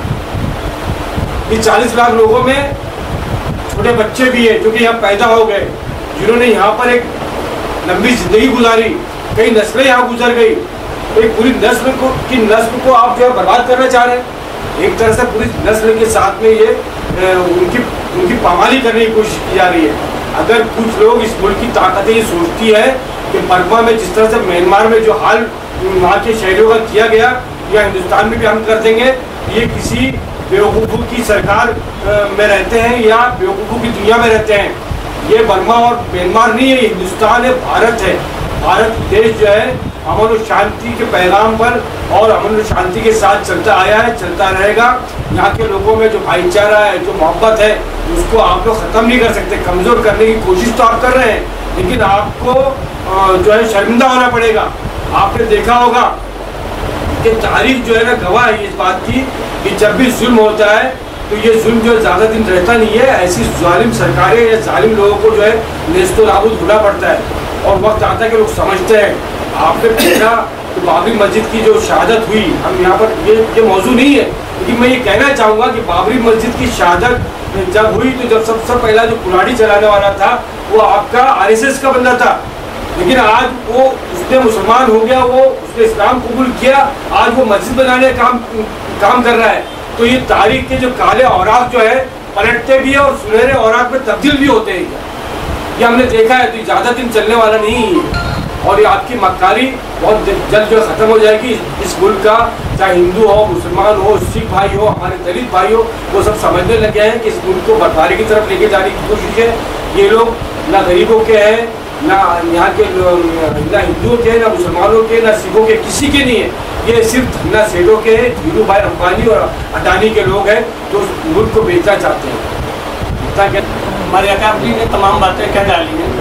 یہ چالیس لاکھ لوگوں میں چھوٹے بچے بھی ہیں جو کہ یہاں پیدا ہو گئے، جنہوں نے یہاں پر ایک لمبی زندگی گزاری، کئی نسلیں یہاں گزر گئی، ایک پوری نسل کو کی نسل کو آپ جو ہے برباد کرنا چاہ رہے ہیں۔ ایک طرح سے پوری نسل کے ساتھ میں یہ ان کی ان کی پامالی کرنے کی کوشش کی جا رہی ہے۔ اگر کچھ لوگ اس ملک کی طاقتیں یہ سوچتی ہے کہ برما میں جس طرح سے میانمار میں جو حال وہاں کے شہریوں کا کیا گیا یا ہندوستان میں بھی ہم کر دیں گے، یہ کسی بیوقوفوں کی سرکار میں رہتے ہیں یا بیوقوفوں کی دنیا میں رہتے ہیں۔ یہ برما اور میانمار نہیں ہے، یہ ہندوستان ہے، بھارت ہے۔ بھارت دیش جو ہے امن و شانتی کے پیغام پر اور امن و شانتی کے ساتھ چلتا آیا ہے، چلتا رہے گا۔ یہاں کے لوگوں میں جو بھائی چارہ ہے، جو محبت ہے، اس کو آپ لوگ ختم نہیں کر سکتے۔ کمزور کرنے کی کوشش تو آپ کر رہے ہیں، لیکن آپ کو جو ہے شرمندہ ہونا پڑے گا۔ آپ نے دیکھا ہوگا کہ تاریخ جو ہے نا گواہ ہے اس بات کی کہ جب بھی ظلم ہوتا ہے تو یہ ظلم جو ہے زیادہ دن رہتا نہیں ہے۔ ایسی ظالم سرکاریں یا ظالم لوگوں کو جو ہے نیست و نابود ہونا پڑتا ہے، اور وقت آتا ہے کہ لوگ سمجھتے ہیں۔ آپ نے پوچھا کہ بابری مسجد کی جو شہادت ہوئی، ہم یہاں پر یہ یہ موضوع نہیں ہے، لیکن میں یہ کہنا چاہوں گا کہ بابری مسجد کی شہادت جب ہوئی تو جب سب سے پہلا جو کلاڑی چلانے والا تھا وہ آپ کا آر ایس ایس کا بندہ تھا، لیکن آج وہ اس نے مسلمان ہو گیا، وہ اس نے اسلام قبول کیا، آج وہ مسجد بنانے کا کام کام کر رہا ہے۔ تو یہ تاریخ کے جو کالے اوراق جو ہے پلٹتے بھی ہیں اور سنہرے اوراق میں تبدیل بھی ہوتے ہیں، یہ ہم نے دیکھا ہے۔ تو زیادہ دن چلنے والا نہیں ہے، اور یہ آپ کی مکاری بہت جلد جو ختم ہو جائے گی۔ اس ملک کا چاہے ہندو ہو، مسلمان ہو، سکھ بھائی ہو، ہمارے دلت بھائی ہو، وہ سب سمجھنے لگے ہیں کہ اس ملک کو بربادی کی طرف لے کے جانے کی کوشش ہے۔ یہ لوگ نہ غریبوں کے ہیں، نہ یہاں کے نہ ہندوؤں کے، نہ مسلمانوں کے، نہ سکھوں کے، کسی کے نہیں ہے۔ یہ صرف دھنا سیٹوں کے ہیں، دھیرو بھائی امبانی اور اڈانی کے لوگ ہیں جو اس ملک کو بیچنا چاہتے ہیں۔ ہمارے اکابری نے تمام باتیں کہہ ڈالی ہیں۔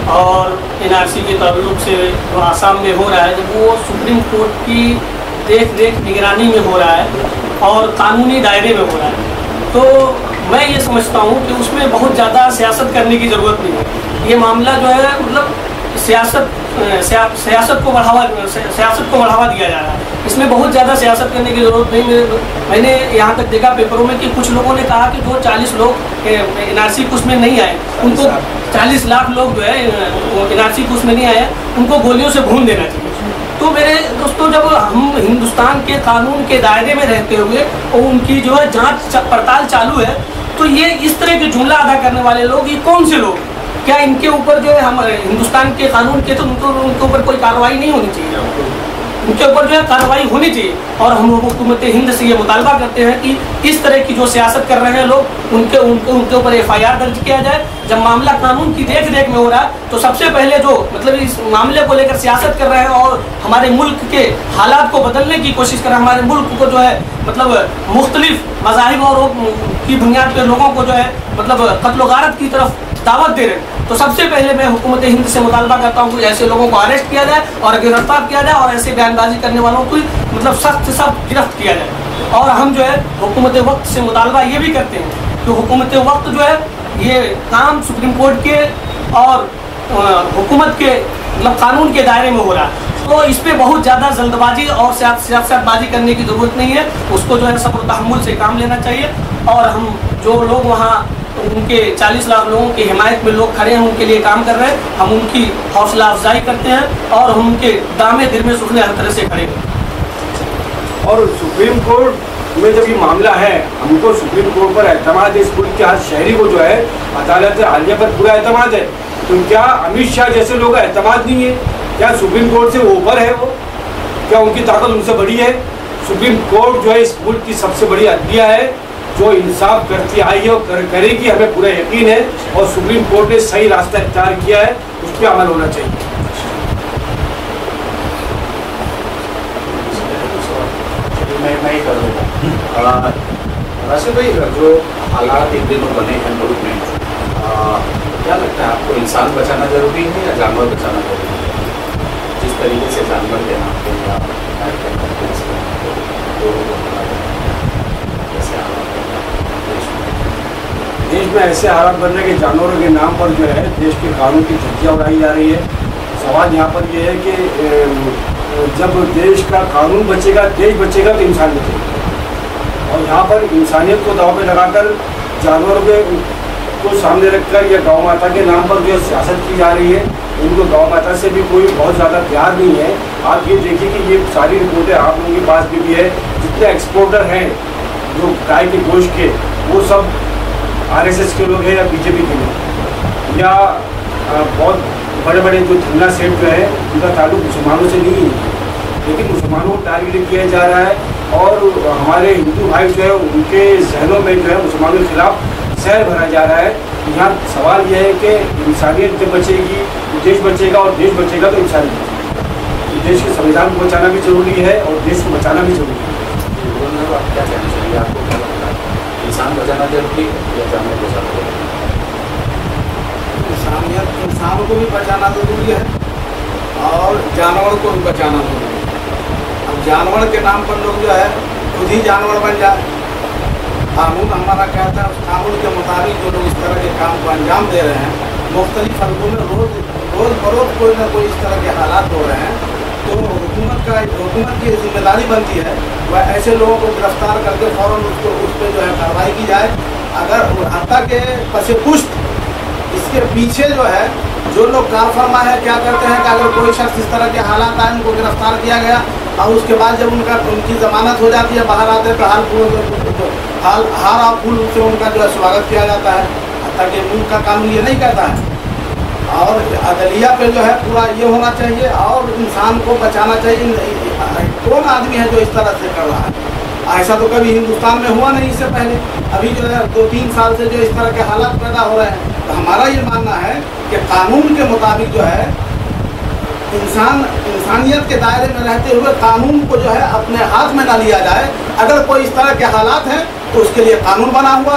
اور این آر سی کے تعلق سے جو آسام میں ہو رہا ہے، جب وہ سپریم کورٹ کی دیکھ ریکھ نگرانی میں ہو رہا ہے اور قانونی دائرے میں ہو رہا ہے، تو میں یہ سمجھتا ہوں کہ اس میں بہت زیادہ سیاست کرنے کی ضرورت نہیں ہے۔ یہ معاملہ جو ہے مطلب سیاست سیاست کو بڑھاوا سیاست کو بڑھاوا دیا جا رہا ہے، اس میں بہت زیادہ سیاست کرنے کی ضرورت نہیں۔ میں نے یہاں تک دیکھا پیپروں میں کہ کچھ لوگوں نے کہا کہ جو چالیس لوگ این آر سی کس میں نہیں آئے، ان کو چالیس لاکھ لوگ جو ہے این آر سی کس میں نہیں آئے، ان کو گولیوں سے بھون دینا چاہیے۔ تو میرے دوستوں، جب ہم ہندوستان کے قانون کے دائرے میں رہتے ہوئے اور ان کی جو ہے جانچ پڑتال چالو ہے، تو یہ اس طرح کے جملہ ادا کرنے والے لوگ یہ کون سے لوگ؟ کیا ان کے اوپر جو ہے ہم ہندوستان کے قانون کے تو ان کو ان کے اوپر کوئی کارروائی نہیں ہونی چاہیے، ان کے اوپر جو ہے کارروائی ہونی چاہیے۔ اور ہم حکومت ہند سے یہ مطالبہ کرتے ہیں کہ اس طرح کی جو سیاست کر رہے ہیں لوگ، ان کے ان کو ان کے اوپر ایف آئی آر درج کیا جائے۔ جب معاملہ قانون کی دیکھ ریکھ میں ہو رہا ہے تو سب سے پہلے جو مطلب اس معاملے کو لے کر سیاست کر رہے ہیں اور ہمارے ملک کے حالات کو بدلنے کی کوشش کر رہے ہیں، ہمارے ملک کو جو ہے مطلب مختلف مذاہب اور کی بنیاد پہ لوگوں کو جو ہے مطلب قتل و غارت کی طرف دعوت دے رہے ہیں، تو سب سے پہلے میں حکومت ہند سے مطالبہ کرتا ہوں کہ ایسے لوگوں کو اریسٹ کیا جائے اور گرفتار کیا جائے، اور ایسے بیان بازی کرنے والوں کو مطلب سخت سے سخت گرفت کیا جائے۔ اور ہم جو ہے حکومت وقت سے مطالبہ یہ بھی کرتے ہیں کہ حکومت وقت جو ہے یہ کام سپریم کورٹ کے اور حکومت کے مطلب قانون کے دائرے میں ہو رہا ہے، تو اس پہ بہت زیادہ جلد بازی اور سیاست بازی کرنے کی ضرورت نہیں ہے، اس کو جو ہے صبر و تحمل سے کام لینا چاہیے۔ اور ہم جو لوگ وہاں ان کے چالیس لاکھ لوگوں کی حمایت میں لوگ کھڑے ہیں، ان کے لیے کام کر رہے ہیں، ہم ان کی حوصلہ افزائی کرتے ہیں اور ہم ان کے دامے دل میں سکھنے ہر طرح سے کھڑے ہیں۔ اور سپریم کورٹ میں جب یہ معاملہ ہے، ہم کو سپریم کورٹ پر اعتماد ہے، اس ملک کے ہر شہری کو جو ہے عدالت عالیہ پر پورا اعتماد ہے، تو کیا امت شاہ جیسے لوگ کا اعتماد نہیں ہے؟ کیا سپریم کورٹ سے وہ اوپر ہے؟ وہ کیا ان کی طاقت ان سے بڑی ہے؟ سپریم کورٹ جو ہے اس ملک کی سب سے بڑی عدلیہ ہے جو انصاف کرتی آئی ہے اور کر کرے گی، ہمیں پورا یقین ہے، اور سپریم کورٹ نے صحیح راستہ اختیار کیا ہے، اس پہ عمل ہونا چاہیے۔ میں میں ہی کر دوں گا راشد بھائی، جو حالات ایک دنوں بنے ہیں ملک میں، کیا لگتا ہے آپ کو انسان بچانا ضروری ہے یا جانور بچانا ضروری ہے؟ جس طریقے سے جانور کے نام پہ یا دیش میں ایسے حالات بن رہے کہ جانوروں کے نام پر جو ہے دیش کے قانون کی دھجیاں اڑائی جا رہی ہے۔ سوال یہاں پر یہ ہے کہ جب دیش کا قانون بچے گا، دیش بچے گا تو انسان بچے گا، اور یہاں پر انسانیت کو داؤ پہ لگا کر جانوروں کے کو سامنے رکھ کر یا گاؤں ماتا کے نام پر جو سیاست کی جا رہی ہے، ان کو گاؤں ماتا سے بھی کوئی بہت زیادہ پیار نہیں ہے۔ آپ یہ دیکھیے کہ یہ ساری رپورٹیں آپ لوگوں کے پاس بھی بھی ہے، جتنے ایکسپورٹر ہیں جو گائے کے گوشت کے، وہ سب آر ایس ایس کے لوگ ہیں یا بی جے پی کے لوگ، یا بہت بڑے بڑے جو دھندا سیٹ جو ہے ان کا تعلق مسلمانوں سے نہیں ہے، لیکن مسلمانوں کو ٹارگیٹ کیا جا رہا ہے، اور ہمارے ہندو بھائی جو ہے ان کے ذہنوں میں جو ہے مسلمانوں کے خلاف زہر بھرا جا رہا ہے۔ یہاں سوال یہ ہے کہ انسانیت جب بچے گی دیش بچے گا، اور دیش بچے گا تو انسانیت بچے گا۔ دیش کے سنویدھان کو بچانا بھی ضروری ہے اور دیش کو بچانا بھی ضروری ہے۔ آپ کیا کہنا چاہیے؟ آپ کو کیا لگتا ہے انسان بچانا ضروری ہے یا جانور بچانا ضروری ہے؟ انسانیت انسان کو بھی بچانا ضروری ہے اور جانور کو بھی بچانا ضروری ہے۔ اب جانور کے نام پر لوگ جو ہے خود ہی جانور بن جائے، قانون ہمارا کہتا ہے اس قانون کے مطابق جو لوگ اس طرح کے کام کو انجام دے رہے ہیں، مختلف حلقوں میں روز روز بروز کوئی نہ کوئی اس طرح کے حالات ہو رہے ہیں، تو حکومت کا حکومت کی ذمہ داری بنتی ہے وہ ایسے لوگوں کو گرفتار کر کے فوراً اس کو اس پہ جو ہے کارروائی کی جائے۔ اگر حتیٰ کہ پس پشت اس کے پیچھے جو ہے جو لوگ کار فرما ہے کیا کرتے ہیں کہ اگر کوئی شخص اس طرح کے حالات آئے، ان کو گرفتار کیا گیا اور اس کے بعد جب ان کا ان کی ضمانت ہو جاتی ہے، باہر آتے تو حال پھول حال ہار اور پھول سے ان کا جو ہے سواگت کیا جاتا ہے، حتیٰ کہ ملک کا قانون یہ نہیں کہتا ہے۔ اور عدلیہ پہ جو ہے پورا یہ ہونا چاہیے اور انسان کو بچانا چاہیے۔ کون آدمی ہے جو اس طرح سے کر رہا ہے؟ ایسا تو کبھی ہندوستان میں ہوا نہیں اس سے پہلے، ابھی جو ہے دو تین سال سے جو اس طرح کے حالات پیدا ہو رہے ہیں۔ تو ہمارا یہ ماننا ہے کہ قانون کے مطابق جو ہے انسان انسانیت کے دائرے میں رہتے ہوئے قانون کو جو ہے اپنے ہاتھ میں نہ لیا جائے۔ اگر کوئی اس طرح کے حالات ہیں تو اس کے لیے قانون بنا ہوا ہے،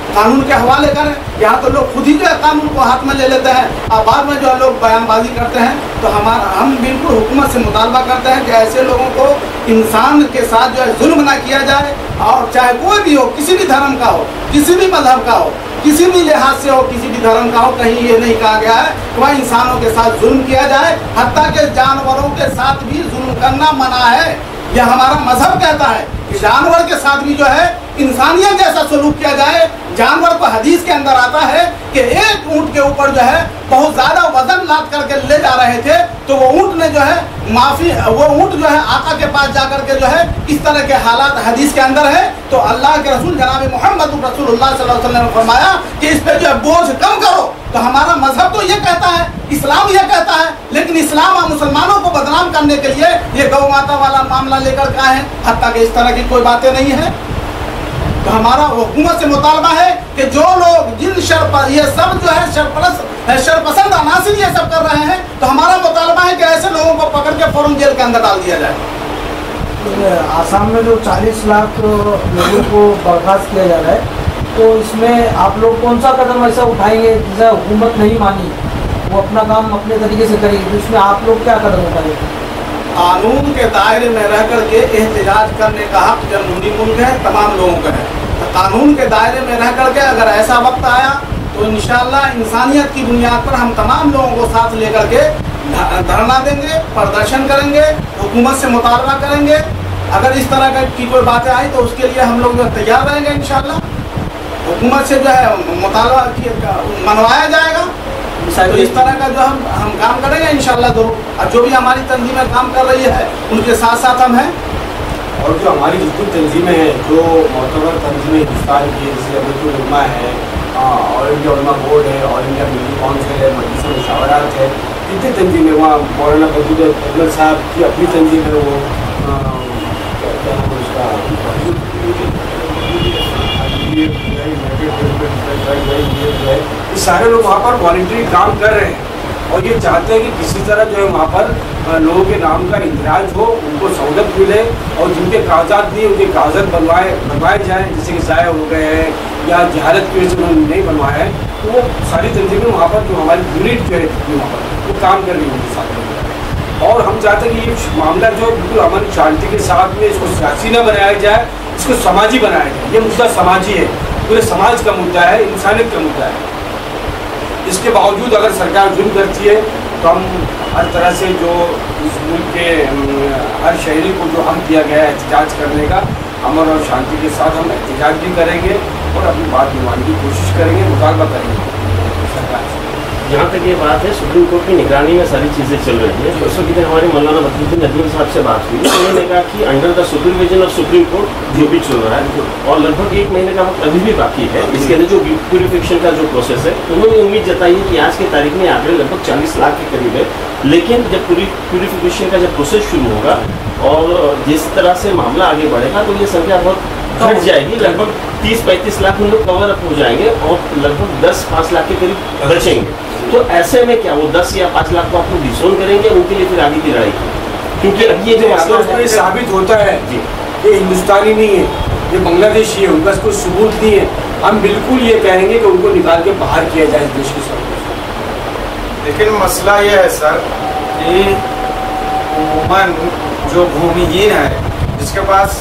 कानून के हवाले करें। यहाँ तो लोग खुद ही जो है कानून को हाथ में ले लेते हैं और बाद में जो है लोग बयानबाजी करते हैं। तो हमारा हम बिल्कुल हुकूमत से मुतालबा करते हैं कि ऐसे लोगों को इंसान के साथ जो है जुल्म ना किया जाए, और चाहे कोई भी हो, किसी भी धर्म का हो, किसी भी मजहब का हो, किसी भी लिहाज से हो, किसी भी धर्म का हो, कहीं ये नहीं कहा गया है कि वह इंसानों के साथ जुल्म किया जाए। हत्ता के जानवरों के साथ भी जुल्म करना मना है। यह हमारा मजहब कहता है कि जानवर के साथ भी जो है इंसानियत जैसा सलूक किया जाए। जानवर को हदीस के अंदर आता है कि एक ऊँट के ऊपर जो है बहुत ज़्यादा वजन लाद करके ले जा रहे थे, तो वो ऊँट ने जो है माफ़ी वो ऊँट जो है आका के पास जा करके जो है इस तरह के हालात हदीस के अंदर है। तो अल्लाह के रसूल जनाब मोहम्मद रसूलुल्लाह सल्लल्लाहु अलैहि वसल्लम ने फरमाया कि इस पर जो है बोझ कम करो। तो हमारा मजहब तो ये कहता है, इस्लाम ये कहता है, लेकिन इस्लाम और मुसलमानों को बदनाम करने के लिए ये गौ माता वाला मामला लेकर के आए हैं। हत्ता कि इस तरह की कोई बातें नहीं है। तो हमारा हुकूमत से मुतालबा है कि जो लोग जिन शर पर ये सब जो है शरपरस्त शरपसंद अनासिर ये सब कर रहे हैं, तो हमारा मुतालबा है कि ऐसे लोगों को पकड़ के फौरन जेल के अंदर डाल दिया जाए। आसाम में जो चालीस लाख लोगों को बर्खास्त किया जा रहा है, तो इसमें आप लोग कौन सा कदम ऐसा उठाएंगे जिसे हुकूमत नहीं मानी, वो अपना काम अपने तरीके से करेगी, तो इसमें आप लोग क्या कदम उठाएंगे? कानून के दायरे में रह करके एहतजाज करने का हक जमहूरी मुल्क है, तमाम लोगों का है। तो कानून के दायरे में रह करके अगर ऐसा वक्त आया तो इंशाअल्लाह इंसानियत की बुनियाद पर हम तमाम लोगों को साथ लेकर के धरना देंगे, प्रदर्शन करेंगे, हुकूमत से मुतालबा करेंगे। अगर इस तरह की कोई बातें आई तो उसके लिए हम लोग जो तैयार रहेंगे। इंशाअल्लाह हुकूमत से जो है मुतालबा मनवाया जाएगा। तो इस तरह का जो हम हम काम करेंगे इंशाअल्लाह। तो और जो भी हमारी तंजीमें काम कर रही है उनके साथ साथ हम हैं। और जो हमारी जितनी तंजीमें हैं, जो मोतबर तंजीमें हिंदुस्तान की, जैसे अब्दुल उलमा है, ऑल इंडिया उलमा बोर्ड है, ऑल इंडिया मीडिया काउंसिल है, मजलिस मुशावरात है, कितनी तंजीमें, वहाँ मौलाना बदरुल अहमद साहब की अपनी तंजीम है, वो क्या नाम है उसका, ये सारे लोग वहाँ पर वॉलंटरी काम कर रहे हैं और ये चाहते हैं कि किसी तरह जो है वहाँ पर लोगों के नाम का इंदराज हो, उनको सहूलत मिले, और जिनके कागजात नहीं उनके कागजात बनवाए बनवाए जाएँ, जैसे कि ज़ाया हो गए हैं या जहालत की वजह से उन्होंने नहीं बनवाया है। तो वो सारी तंजीमें वहाँ पर जो हमारी यूनिट जो है वहाँ पर वो काम कर रही है उनके साथ। और हम चाहते हैं कि ये मामला जो बिल्कुल अमन शांति के साथ में इसको सियासी न बनाया जाए, इसको समाजी बनाया जाए। ये मुद्दा समाजी है, पूरे समाज का मुद्दा है, इंसानियत का मुद्दा है। इसके बावजूद अगर सरकार जुल्म करती है तो हम हर तरह से जो इस मुल्क के हर शहरी को जो हक दिया गया है एहतजाज करने का, अमन और शांति के साथ हम एहतजाज भी करेंगे और अपनी बात मनवाने की कोशिश करेंगे, मुतालबा करेंगे सरकार से। जहाँ तक ये बात है, सुप्रीम कोर्ट की निगरानी में सारी चीज़ें चल रही हैं। परसों की दिन हमारे मौलाना बदरुद्दीन नदवी साहब से बात हुई, उन्होंने कहा कि under the supervision of supreme court जो भी चल रहा है, और लगभग एक महीने का वक्त अभी भी बाकी है, इसके अंदर जो प्यूरिफिकेशन का जो प्रोसेस है, उन्होंने उम्मीद जताई है कि आज की तारीख में आंकड़े लगभग चालीस लाख के करीब है। लेकिन जब पूरी प्यूरिफिकेशन का जब प्रोसेस शुरू होगा और जिस तरह से मामला आगे बढ़ेगा, तो ये संख्या बहुत घट जाएगी। लगभग तीस पैंतीस लाख उन लोग कवर अप हो जाएंगे और लगभग दस पाँच लाख के करीब बचेंगे। तो ऐसे में क्या वो दस या पाँच लाख को आप लोग डिसोन करेंगे, उनके लिए फिर आगे की लड़ाई? क्योंकि अब ये जो मसला ये साबित होता है कि हिंदुस्तानी नहीं है, ये बांग्लादेशी है, उनका कोई सबूत नहीं है, हम बिल्कुल ये कहेंगे कि उनको निकाल के बाहर किया जाए इस देश की सरकार। लेकिन मसला ये है सर कि उमूमन जो भूमिहीन है, जिसके पास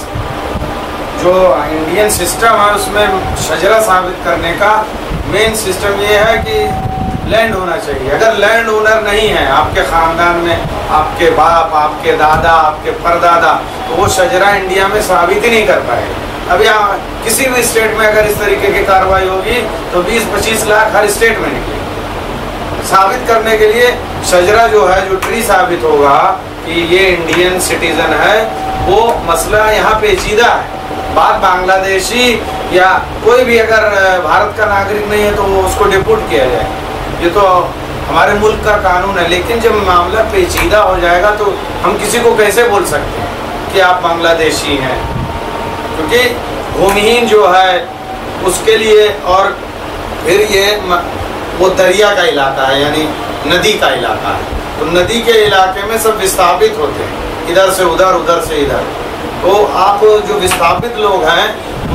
जो इंडियन सिस्टम है उसमें शजरा साबित करने का मेन सिस्टम ये है कि लैंड होना चाहिए। अगर लैंड ओनर नहीं है आपके ख़ानदान में, आपके बाप, आपके दादा, आपके परदादा, तो वो शजरा इंडिया में साबित ही नहीं कर पाएगा। अब यहाँ किसी भी स्टेट में अगर इस तरीके की कार्रवाई होगी तो बीस पच्चीस लाख हर स्टेट में निकलेगी। साबित करने के लिए शजरा जो है, जो ट्री साबित होगा कि ये इंडियन सिटीजन है, वो मसला यहाँ पेचीदा है। बात बांग्लादेशी या कोई भी अगर भारत का नागरिक नहीं है तो उसको डिपोर्ट किया जाए, ये तो हमारे मुल्क का कानून है। लेकिन जब मामला पेचीदा हो जाएगा तो हम किसी को कैसे बोल सकते हैं कि आप बांग्लादेशी हैं, क्योंकि भूमिहीन जो है उसके लिए, और फिर ये वो दरिया का इलाका है, यानी नदी का इलाका है, तो नदी के इलाके में सब विस्थापित होते हैं, इधर से उधर, उधर से इधर। तो आप जो विस्थापित लोग हैं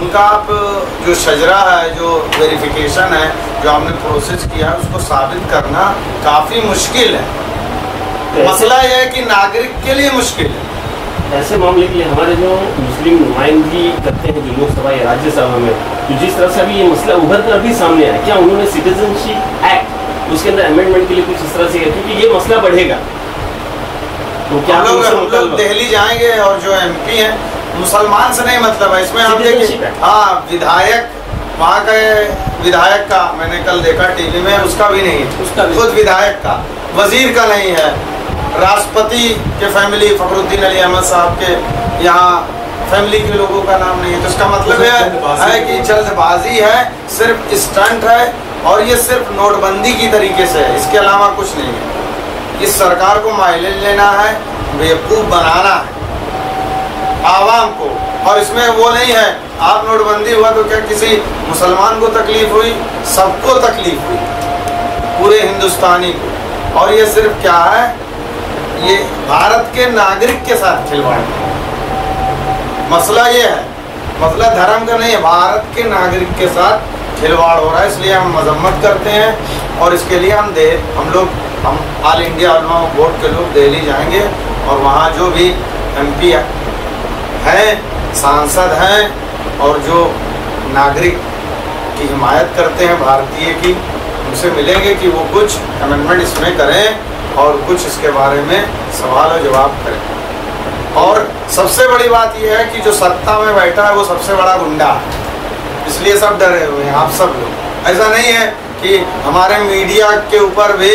ان کا آپ جو شجرا ہے, جو ویریفیکیشن ہے, جو آپ نے پروسیس کیا ہے, اس کو ثابت کرنا کافی مشکل ہے. مسئلہ یہ ہے کہ ناگرک کے لیے مشکل ہے. ایسے معاملے کے لیے ہمارے جو مسلم نمائندگی کرتے ہیں جو لوک سبھا یا راجیہ سبھا میں, تو جس طرح سے ابھی یہ مسئلہ ابھر کر ابھی سامنے آیا, کیا انہوں نے سٹیزن شپ ایکٹ اس کے اندر امینڈمنٹ کے لیے کچھ اس طرح سے, کیونکہ یہ مسئلہ بڑھے گا تو کیا ہم لوگ ہم لوگ دہلی جائیں گے اور جو ایم پی ہیں مسلمان سے نہیں مطلب ہے اس میں. ہم دیکھیں ہاں ودھایک وہاں کا ودھایک کا میں نے کل دیکھا ٹی وی میں, اس کا بھی نہیں ہے, خود ودھایک کا, وزیر کا نہیں ہے, راشٹرپتی کے فیملی فخر الدین علی احمد صاحب کے یہاں فیملی کے لوگوں کا نام نہیں ہے. تو اس کا مطلب ہے کہ جلد بازی ہے, صرف اسٹنٹ ہے, اور یہ صرف نوٹ بندی کی طریقے سے ہے, اس کے علاوہ کچھ نہیں ہے. اس سرکار کو مائلیج لینا ہے, بیوقوف بنانا ہے عوام کو, اور اس میں وہ نہیں ہے آپ نوٹ بندی ہوا تو کیا کسی مسلمان کو تکلیف ہوئی, سب کو تکلیف ہوئی, پورے ہندوستانی کو. اور یہ صرف کیا ہے, یہ بھارت کے ناگرک کے ساتھ کھلواڑ ہے. مسئلہ یہ ہے, مسئلہ دھرم کا نہیں ہے, بھارت کے ناگرک کے ساتھ کھلواڑ ہو رہا ہے. اس لیے ہم مذمت کرتے ہیں, اور اس کے لیے ہم دے ہم لوگ ہم آل انڈیا علماء بورڈ کے لوگ دہلی جائیں گے, اور وہاں جو بھی ایم پی ہیں, سانسد ہیں, اور جو ناگرک کی حمایت کرتے ہیں بھارتیہ کی, ان سے ملیں گے کہ وہ کچھ امینڈمنٹ اس میں کریں اور کچھ اس کے بارے میں سوال و جواب کریں. اور سب سے بڑی بات یہ ہے کہ جو سत्ता میں بیٹھا ہے وہ سب سے بڑا گنڈا ہے, اس لیے سب ڈرے ہوئے ہیں, آپ سب لوگ. ایسا نہیں ہے کہ ہمارے میڈیا کے اوپر بھی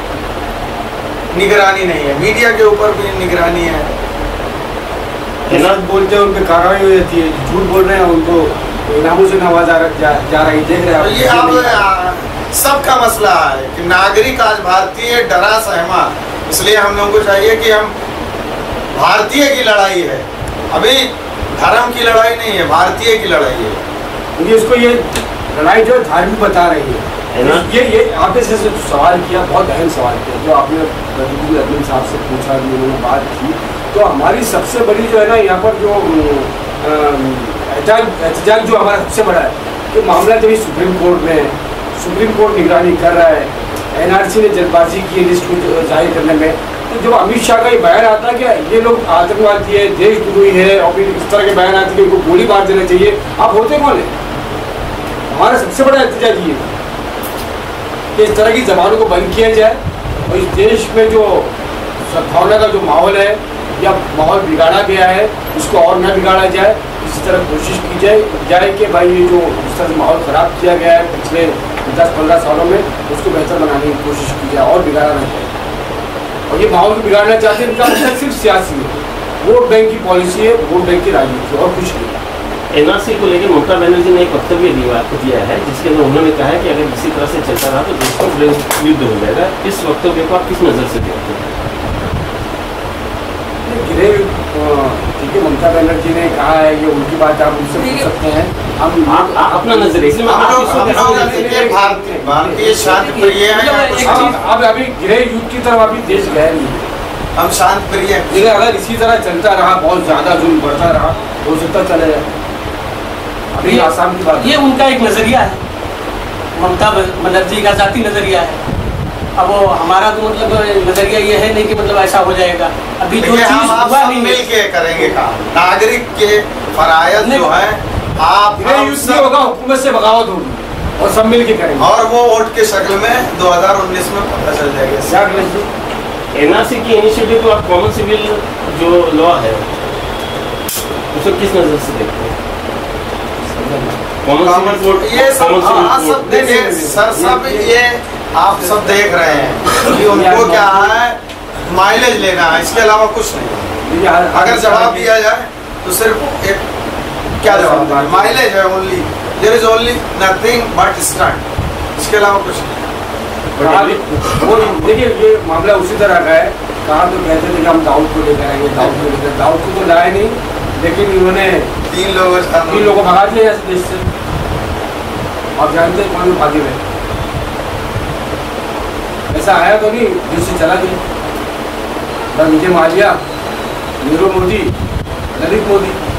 نگرانی نہیں ہے, میڈیا کے اوپر بھی نگرانی ہے. بولتے ہیں ان پہ کارروائی ہو جاتی ہے, جھوٹ بول رہے ہیں ان کو انعاموں سے نوازا جا رہی, دیکھ رہے ہیں. یہ آپ سب کا مسئلہ ہے کہ ناگرک آج بھارتیہ ڈرا سہما, اس لیے ہم لوگوں کو چاہیے کہ ہم بھارتیہ کی لڑائی ہے, ابھی دھرم کی لڑائی نہیں ہے, بھارتیہ کی لڑائی ہے. کیونکہ اس کو یہ لڑائی جو ہے دھارمک بتا رہی ہے. یہ یہ آپ نے سے سوال کیا, بہت اہم سوال کیا جو آپ نے ادین صاحب سے پوچھا, انہوں نے بات کی. تو ہماری سب سے بڑی جو ہے نا یہاں پر جو احتجاج جو ہمارا سب سے بڑا ہے کہ معاملہ جب سپریم کورٹ میں, سپریم کورٹ نگرانی کر رہا ہے, این آر سی نے جلد بازی کی لسٹ کو ظاہر کرنے میں. تو جب امت شاہ کا یہ بیان آتا ہے کہ یہ لوگ آتنکوادی ہے, دیش دروہی ہے, اور پھر اس طرح کے بیان آتے ہیں کہ ان کو گولی مار دینا چاہیے, آپ ہوتے کون ہیں؟ ہمارا سب سے بڑا احتجاج یہ ہے کہ اس طرح کی زبانوں کو بند کیا جائے, اور اس دیش میں جو سدبھاؤنا کا جو ماحول ہے یا ماحول بگاڑا گیا ہے اس کو اور نہ بگاڑا جائے. اسی طرح کوشش کی جائے جائے کہ بھائی یہ جو اس طرح سے ماحول خراب کیا گیا ہے پچھلے دس پندرہ سالوں میں, اس کو بہتر بنانے کی کوشش کی جائے اور بگاڑا نہ جائے. اور یہ ماحول کو بگاڑنا چاہتے ہیں, ان کا مقصد صرف سیاسی ہے, ووٹ بینک کی پالیسی ہے, ووٹ بینک کی راجنیتی, اور کچھ نہیں. این آر سی کو لے کے ممتا بنرجی نے ایک وکتویہ دیا ہے جس کے اندر انہوں نے کہا ہے کہ اگر اسی طرح سے چلتا رہا تو دیش کا یدھ ہو جائے گا. اس وکتویہ کو آپ کس نظر سے دیکھتے ہیں؟ ٹھیک ہے, ممتا بنرجی نے کہا ہے, یہ ان کی بات آپ ان سے پوچھ سکتے ہیں. ہم اپنا نظریہ اب ابھی گرے یوتھ کی طرف ابھی دیش گئے نہیں, ہم شانت پریہ ہیں. اگر اسی طرح چلتا رہا, بہت زیادہ ظلم بڑھتا رہا, ہو سکتا چلے جائے. ابھی آسام کی بات, یہ ان کا ایک نظریہ ہے, ممتا بنرجی کا ذاتی نظریہ ہے. اب وہ ہمارا تو مطلب نظریہ یہ ہے نہیں کہ مطلب ایسا ہو جائے گا. ابھی جو چیز ہوا نہیں, مل کے کریں گے کام. ناگرک کے فرائض جو ہے آپ ہوگا, حکومت سے بغاوت ہوگی اور سب مل کے کریں گے, اور وہ ووٹ کے شکل میں دو ہزار انیس میں پتہ چل جائے گا. این آر سی کی انیشیٹو کو آپ کامن سول جو لا ہے اس کو کس نظر سے دیکھتے ہیں؟ یہ سب سب دیکھیں سر, سب یہ آپ سب دیکھ رہے ہیں کہ ان کو کیا ہے, مائلیج لینا ہے, اس کے علاوہ کچھ نہیں. اگر جواب دیا جائے تو صرف ایک کیا جواب دیں, مائلیج ہے, only there is only nothing but stunt, اس کے علاوہ کچھ نہیں. دیکھیے یہ معاملہ اسی طرح کا ہے. کہاں تو کہتے تھے کہ ہم داؤد کو لے کر آئیں گے, داؤد کو لے کر, داؤد کو تو لائے نہیں, لیکن انہوں نے تین لوگ تین لوگوں کو بھگا دیا اس دیش سے. آپ جانتے ہیں کون بھاگے ہوئے, ایسا آیا تو نہیں جس سے چلا گیا. وجے مالیا, نیرو مودی, للت مودی,